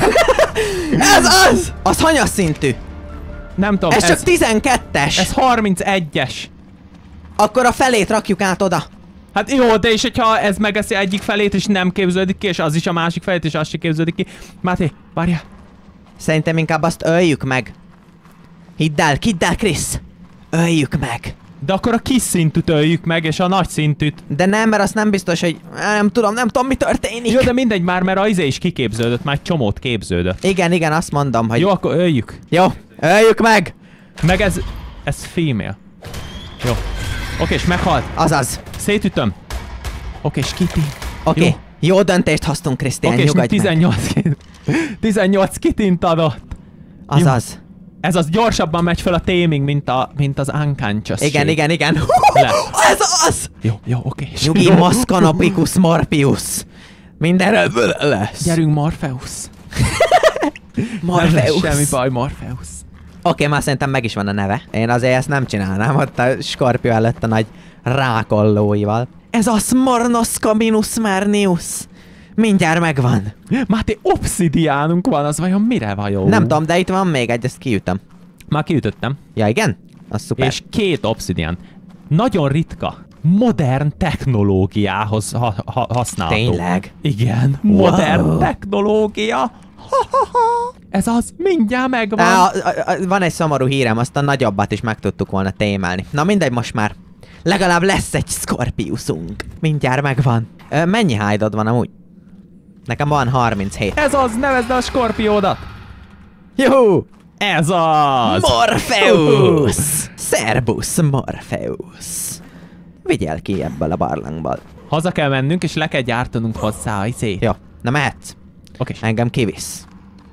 Ez az! Az hanyas szintű? Nem tudom, Ez csak 12-es. Ez 31-es. Akkor a felét rakjuk át oda. Hát jó, de és hogyha ez megeszi egyik felét, és nem képződik ki, és az is a másik felét, és az sem képződik ki. Máté, várjál. Szerintem inkább azt öljük meg. Hidd el, Krisz! Öljük meg. De akkor a kis szintűt öljük meg, és a nagy szintűt. De nem, mert azt nem biztos, hogy... Nem tudom, mi történik. Jó, de mindegy már, mert az izé is kiképződött, már egy csomót képződött. Igen, azt mondom, hogy... Jó, akkor öljük. Jó, öljük meg! Meg ez female. Jó. Oké, és meghalt. Azaz. Szétütöm. Oké, és kitint. Oké, jó döntést hoztunk, Krisztián, Oké, és nyugodj meg. 18 kitint adott. Azaz. Ez az gyorsabban megy fel a taming, mint az unconscious. Igen. Le. Ez az! Jó, oké. Nyugi, Mascanopicus Morpius. Mindenről lesz. Gyerünk, Morpheus. Nem lesz semmi baj, Morpheus. Oké, már szerintem meg is van a neve. Én azért ezt nem csinálnám, ott a Skorpió előtt a nagy rákollóival. Ez a Smornoscominus Marnius. Mindjárt megvan. Máté, obszidiánunk van, az vajon mire vajon? Nem tudom, de itt van még egy, ezt kiütöm. Már kiütöttem. Ja, igen? Az szuper. És 2 obszidián. Nagyon ritka. Modern technológiához használható. Tényleg? Igen. Modern technológia. Ez az, mindjárt megvan. Van egy szomorú hírem, azt a nagyobbat is meg tudtuk volna témelni. Na mindegy, most már. Legalább lesz egy Scorpiusunk. Mindjárt megvan. Mennyi hide-od van amúgy? Nekem van 37. Ez az, nevezd a skorpiódat. Juhu! Ez az! Morpheus! Szerbusz, Morpheus! Vigyel ki ebből a barlangból. Haza kell mennünk, és le kell gyártanunk hozzá a izét. Jó, na mehetsz. Oké. Engem kivisz.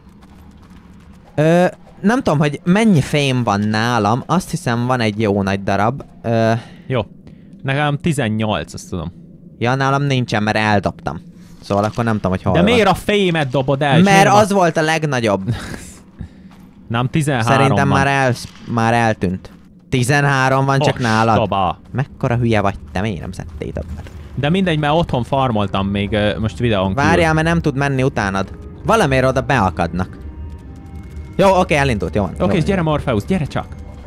Nem tudom, hogy mennyi fém van nálam. Azt hiszem van egy jó nagy darab. Jó. Nekem 18, azt tudom. Ja, nálam nincsen, mert eldobtam. Szóval akkor nem tudom, hogy hol De van. miért a fémet dobod el? Mert az volt a legnagyobb. Nem, 13 Szerintem van. már eltűnt. 13 van csak nálad. Toba. Mekkora hülye vagy te, miért nem szedtél többet? De mindegy, mert otthon farmoltam még most videón kívül. Várjál, mert nem tud menni utánad. Valamiért oda beakadnak. Jó, oké, elindult, jó van. Oké, és gyere Morpheus, gyere csak.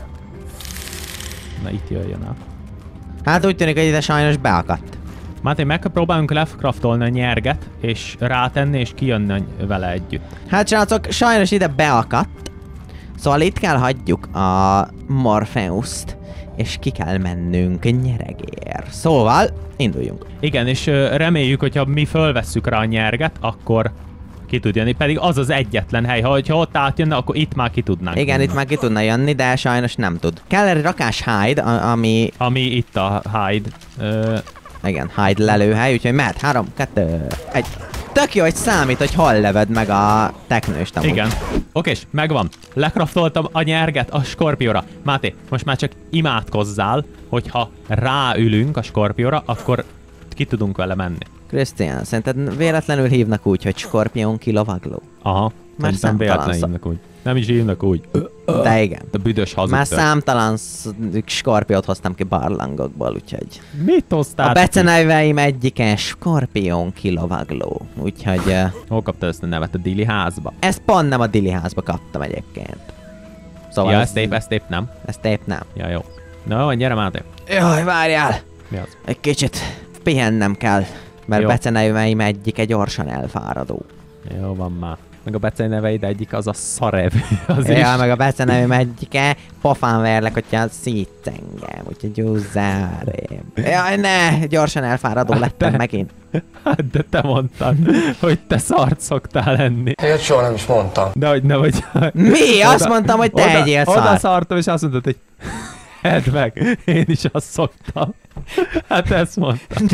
Na itt jöjjön el. Hát úgy tűnik, hogy ide sajnos beakadt. Máté, megpróbálunk lefkraftolni a nyerget, és rátenni, és kijönni vele együtt. Hát srácok, sajnos ide beakadt. Szóval itt kell hagyjuk a Morpheust, és ki kell mennünk nyeregér. Szóval, induljunk. Igen, és reméljük, hogyha mi fölvesszük rá a nyerget, akkor ki tud jönni. Pedig az az egyetlen hely, ha ott átjönne, akkor itt már ki tudnánk. Igen, itt már ki tudna jönni, de sajnos nem tud. Kell egy rakás hide, ami... Ami itt a hide. Igen, hide lelőhely, úgyhogy mehet 3, 2, 1. Tök jó, hogy számít, hogy hol leved meg a teknőst amúgy. Igen. Oké, és megvan. Lekraftoltam a nyerget a skorpióra. Máté, most már csak imádkozzál, hogyha ráülünk a skorpióra, akkor ki tudunk vele menni. Krisztián, szerinted véletlenül hívnak úgy, hogy Skorpion kilovagló? Aha, szerintem véletlen számtalan hívnak úgy. Nem is hívnak úgy. De igen. De büdös hazudtál. Már számtalan skorpiót hoztam ki barlangokból, úgyhogy... Mit hoztál? A becenevveim egyike Skorpion kilovagló, úgyhogy... Hol kaptad ezt a nevet? A Dili házba? Ezt pont nem a Dili házba kaptam egyébként. Szóval Ja, ezt épp nem. Ezt épp nem. Ja, jó. Na, gyere Máté. Jaj, várjál! Mi az? Egy kicsit pihennem kell, mert Jó. becenevveim egyike gyorsan elfáradó. Jó van már. Meg a becenneveid egyik az a szarevő. Az Ja, is. meg a becenevém egyike, pofán verlek, hogyha szítsz engem, úgyhogy húzzárém. Jaj, ne! Gyorsan elfáradó lettem te- megint. Hát de te mondtad, hogy te szart szoktál enni. Ilyet soha nem is mondtam. De hogy ne vagy... Mi? Azt mondtam, hogy te egyél Oda szart. szartam, és azt mondtad, hogy edd meg, én is azt szoktam. Hát ezt mondtam.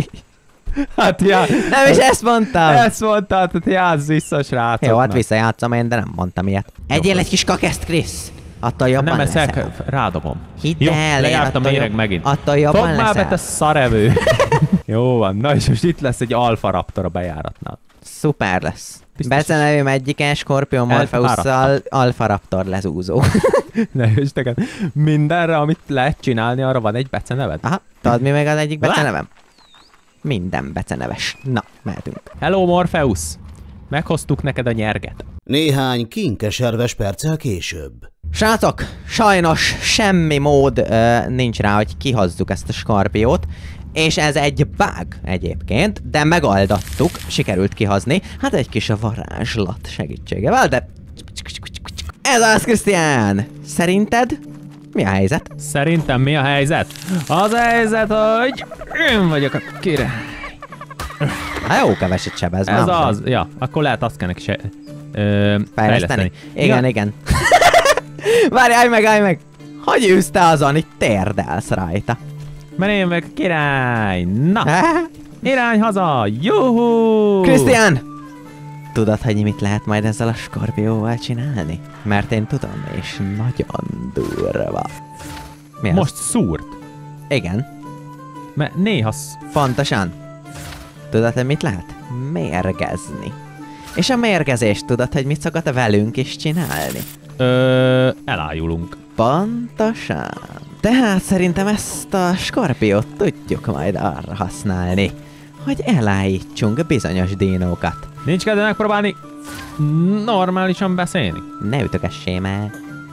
Hát já, Nem is ezt mondtam. ezt mondtad, hogy játsz vissza, srácoknak. Jó, hát visszajátszom én, de nem mondtam ilyet. Egyél egy kis kakeszt, Krisz. Attól jobban Nem leszel. eszek, rádobom. Hidd Jó, el, lejárt a attól méreg jobb- megint. Attól jobban Fogd már be, leszel. te szarevő. Jó van, na és most itt lesz egy alfa raptor a bejáratnál. Szuper lesz. Biztos. Becenevém egyike, Scorpion Morpheusszal Alpha Raptor lezúzó. Ne és neked mindenre, amit lehet csinálni, arra van egy beceneved. Aha, tudod mi meg az egyik Lá- becenevem? Minden beceneves. Na, mehetünk. Hello Morpheus! Meghoztuk neked a nyerget. Néhány kinkeserves perccel később. Srácok, sajnos semmi mód nincs rá, hogy kihozzuk ezt a Skorpiót, és ez egy bug egyébként, de megoldattuk, sikerült kihozni, hát egy kis a varázslat segítségevel, de... Ez az, Krisztián! Szerinted mi a helyzet? Szerintem mi a helyzet? Az a helyzet, hogy én vagyok a király. Hát jó keveset sebez, Ez már. az, ja, akkor lehet azt kell neki se, Fejleszteni? Igen, ja. igen. Várj, állj meg! Hogy ülsz te azon, itt térdelsz rajta? Mert én meg király. Na, irány haza, juhú! Krisztián! Tudod, hogy mit lehet majd ezzel a Skorpióval csinálni? Mert én tudom, és nagyon durva. Mi az? Most szúrt. Igen, Mert néha pontosan. Tudod, hogy mit lehet? Mérgezni. És a mérgezést tudod, hogy mit szokott velünk is csinálni? elájulunk. Pontosan. Tehát szerintem ezt a Skorpiót tudjuk majd arra használni, hogy elállítsunk bizonyos dinókat. Nincs kedve megpróbálni normálisan beszélni. Ne ütögessé már.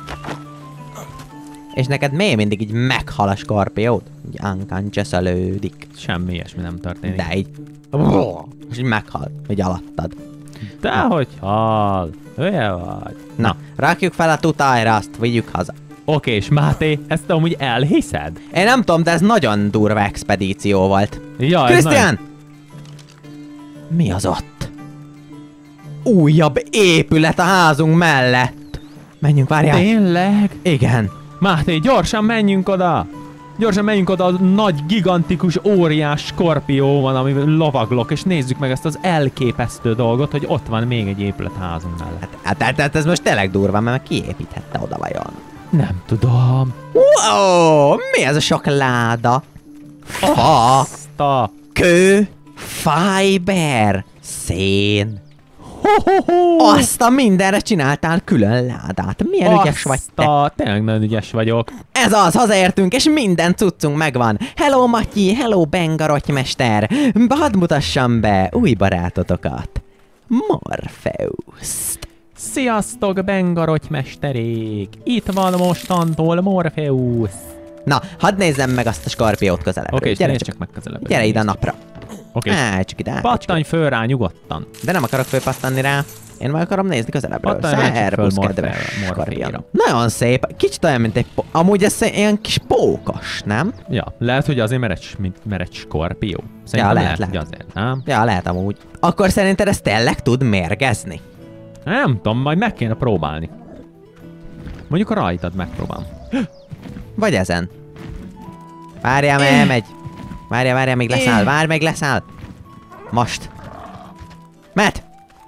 És neked miért mindig így meghal a Skorpiód? Így unconscious-ölődik. Semmi ilyesmi nem történik. De így... És így meghal, így alattad. Dehogy hal. Hülye vagy. Na, rakjuk fel a tutajra, azt vigyük haza. Oké, és Máté, ezt amúgy elhiszed? Én nem tudom, de ez nagyon durva expedíció volt. Ja, ez Krisztián! Mi az ott? Újabb épület a házunk mellett. Menjünk, várjál. Tényleg? Igen. Máté, gyorsan menjünk oda! Gyorsan menjünk oda, a nagy, gigantikus, óriás skorpió van, ami lovaglok, és nézzük meg ezt az elképesztő dolgot, hogy ott van még egy épület házunk mellett. Hát ez most tényleg durva, mert kiépíthette oda vajon. Nem tudom. Wow, mi ez a sok láda? Fa, Azt kő, fiber, szén. Azt a mindenre csináltál külön ládát. Milyen ügyes vagy te. Tényleg nagyon ügyes vagyok. Ez az, hazaértünk, és minden cuccunk megvan. Hello, Matyi, hello, Benga rotymester. Hadd mutassam be új barátotokat. Morpheus. Sziasztok, bengarotymesterék! Itt van mostantól Morpheus. Na, hadd nézzem meg azt a Skorpiót közelebbről. Oké, és gyere nézd csak, csak meg közelebb. gyere ide a napra. Oké, Csak ide, pattanj föl rá nyugodtan. De nem akarok fölpattanni rá. Én meg akarom nézni közelebbről. Pattanj rá csak Szervusz, föl kedves Morpheusra. Skorpion. Nagyon szép. Kicsit olyan, mint egy amúgy ez ilyen kis pókos, nem? Ja, lehet, hogy azért mert egy skorpió. Szerintem lehet. hogy azért, nem? Ja, lehet amúgy. Akkor szerinted ez tényleg tud mérgezni? Nem tudom, majd meg kéne próbálni. Mondjuk a rajtad megpróbálom. Vagy ezen? Várjál, mert elmegy. Várjál, még leszáll. Várj, meg leszáll. Most. Met!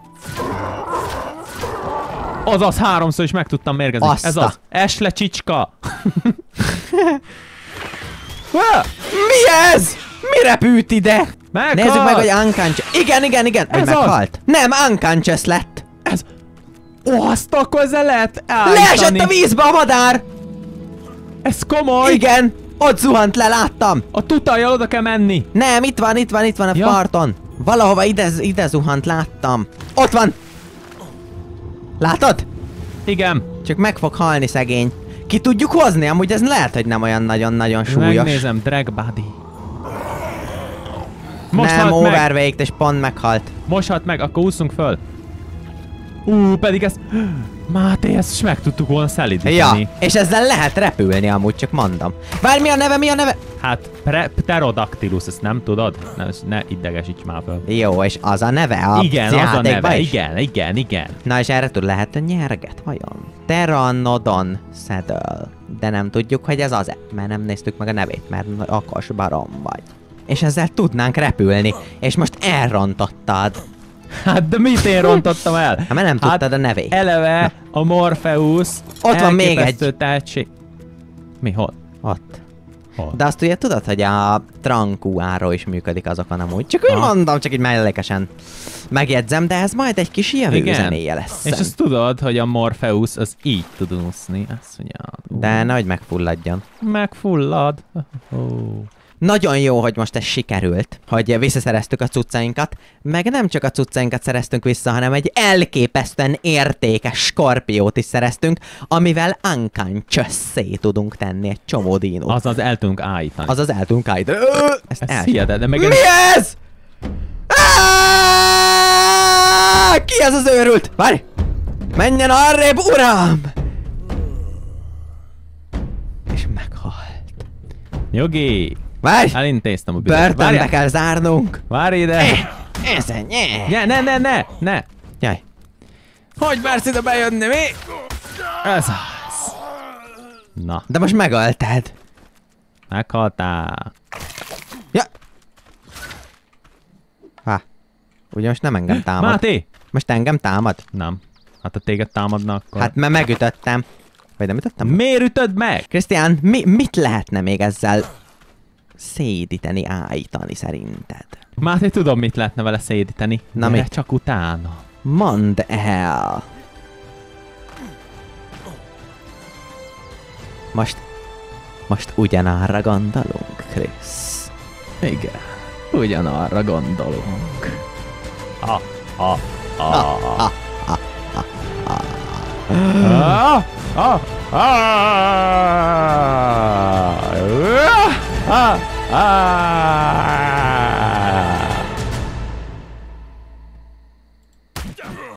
Azaz, háromszor is meg tudtam mérgezni. Azt Ez a- az. Esle csicska. Mi ez? Mi repült ide? Meghalt! Nézzük meg, hogy unconscious. Igen. Hogy Ez az. meghalt. Nem, unconscious lett. Ó, azt akkor ezzel lehet állítani. Leesett a vízbe a madár. Ez komoly. Igen. Ott zuhant le, láttam. A tutajjal oda kell menni. Nem, itt van a Ja. parton. Valahova ide zuhant, láttam. Ott van. Látod? Igen. Csak meg fog halni szegény. Ki tudjuk hozni? Amúgy ez lehet, hogy nem olyan nagyon-nagyon súlyos. Megnézem, drag body. Most nem, halt meg. overweight és pont meghalt. Most halt meg, akkor ússzunk föl. Pedig ezt... Máté, ezt is meg tudtuk volna szelidíteni. Ja, és ezzel lehet repülni amúgy, csak mondom. Várj, mi a neve, mi a neve? Hát, Pterodactylus, ezt nem tudod? Ne idegesíts már föl. Jó, és az a neve a Igen, az a neve, is? igen. Na és erre tud lehet a nyerget, vajon? Pteranodon Saddle. De nem tudjuk, hogy ez az-e, mert nem néztük meg a nevét, mert okos barom vagy. És ezzel tudnánk repülni, és most elrontottad. Hát de mit én rontottam el? Hát mert nem tudtad a nevét. Eleve a Morpheus Ott van még elképesztő egy. tehetség. Mi, hol? Ott. Hol? De azt ugye tudod, hogy a Tranquáról is működik azokon amúgy. Csak úgy mondom, csak így mellékesen megjegyzem, de ez majd egy kis jövő zenéje lesz. És azt tudod, hogy a Morpheus az így tud úszni. Azt mondja, De nehogy megfulladjon. megfullad. Nagyon jó, hogy most ez sikerült, hogy visszaszereztük a cuccainkat, meg nem csak a cuccainkat szereztünk vissza, hanem egy elképesztően értékes skorpiót is szereztünk, amivel unconscious-szé tudunk tenni egy csomó dínót. Azaz el tudunk állítani. Azaz el tudunk állítani. Ezt Ez hihetetlen, meg Mi ez? Ki ez az őrült? Várj! Menjen arrébb, uram! És meghalt. Jogi! Várj! Elintéztem a bűnöt. Börtönbe kell zárnunk! Várj ide! Ezen, nye! Ne! Jaj. Hogy mersz ide bejönni, mi? Ez az. Na, De most megölted. meghaltál. Ja. Há. Ugye most nem engem támad. Máté! Most engem támad? Nem. Hát ha téged támadna, akkor... Hát mert megütöttem. Vagy nem ütöttem? miért ütöd meg? Krisztián, mit lehetne még ezzel szédíteni, állítani szerinted? Máté, tudom, mit lehetne vele szédíteni. Na Gyere mi? csak utána. Mondd el! Most ugyanarra gondolunk, Krisz. Igen. Ugyanarra gondolunk. Ah,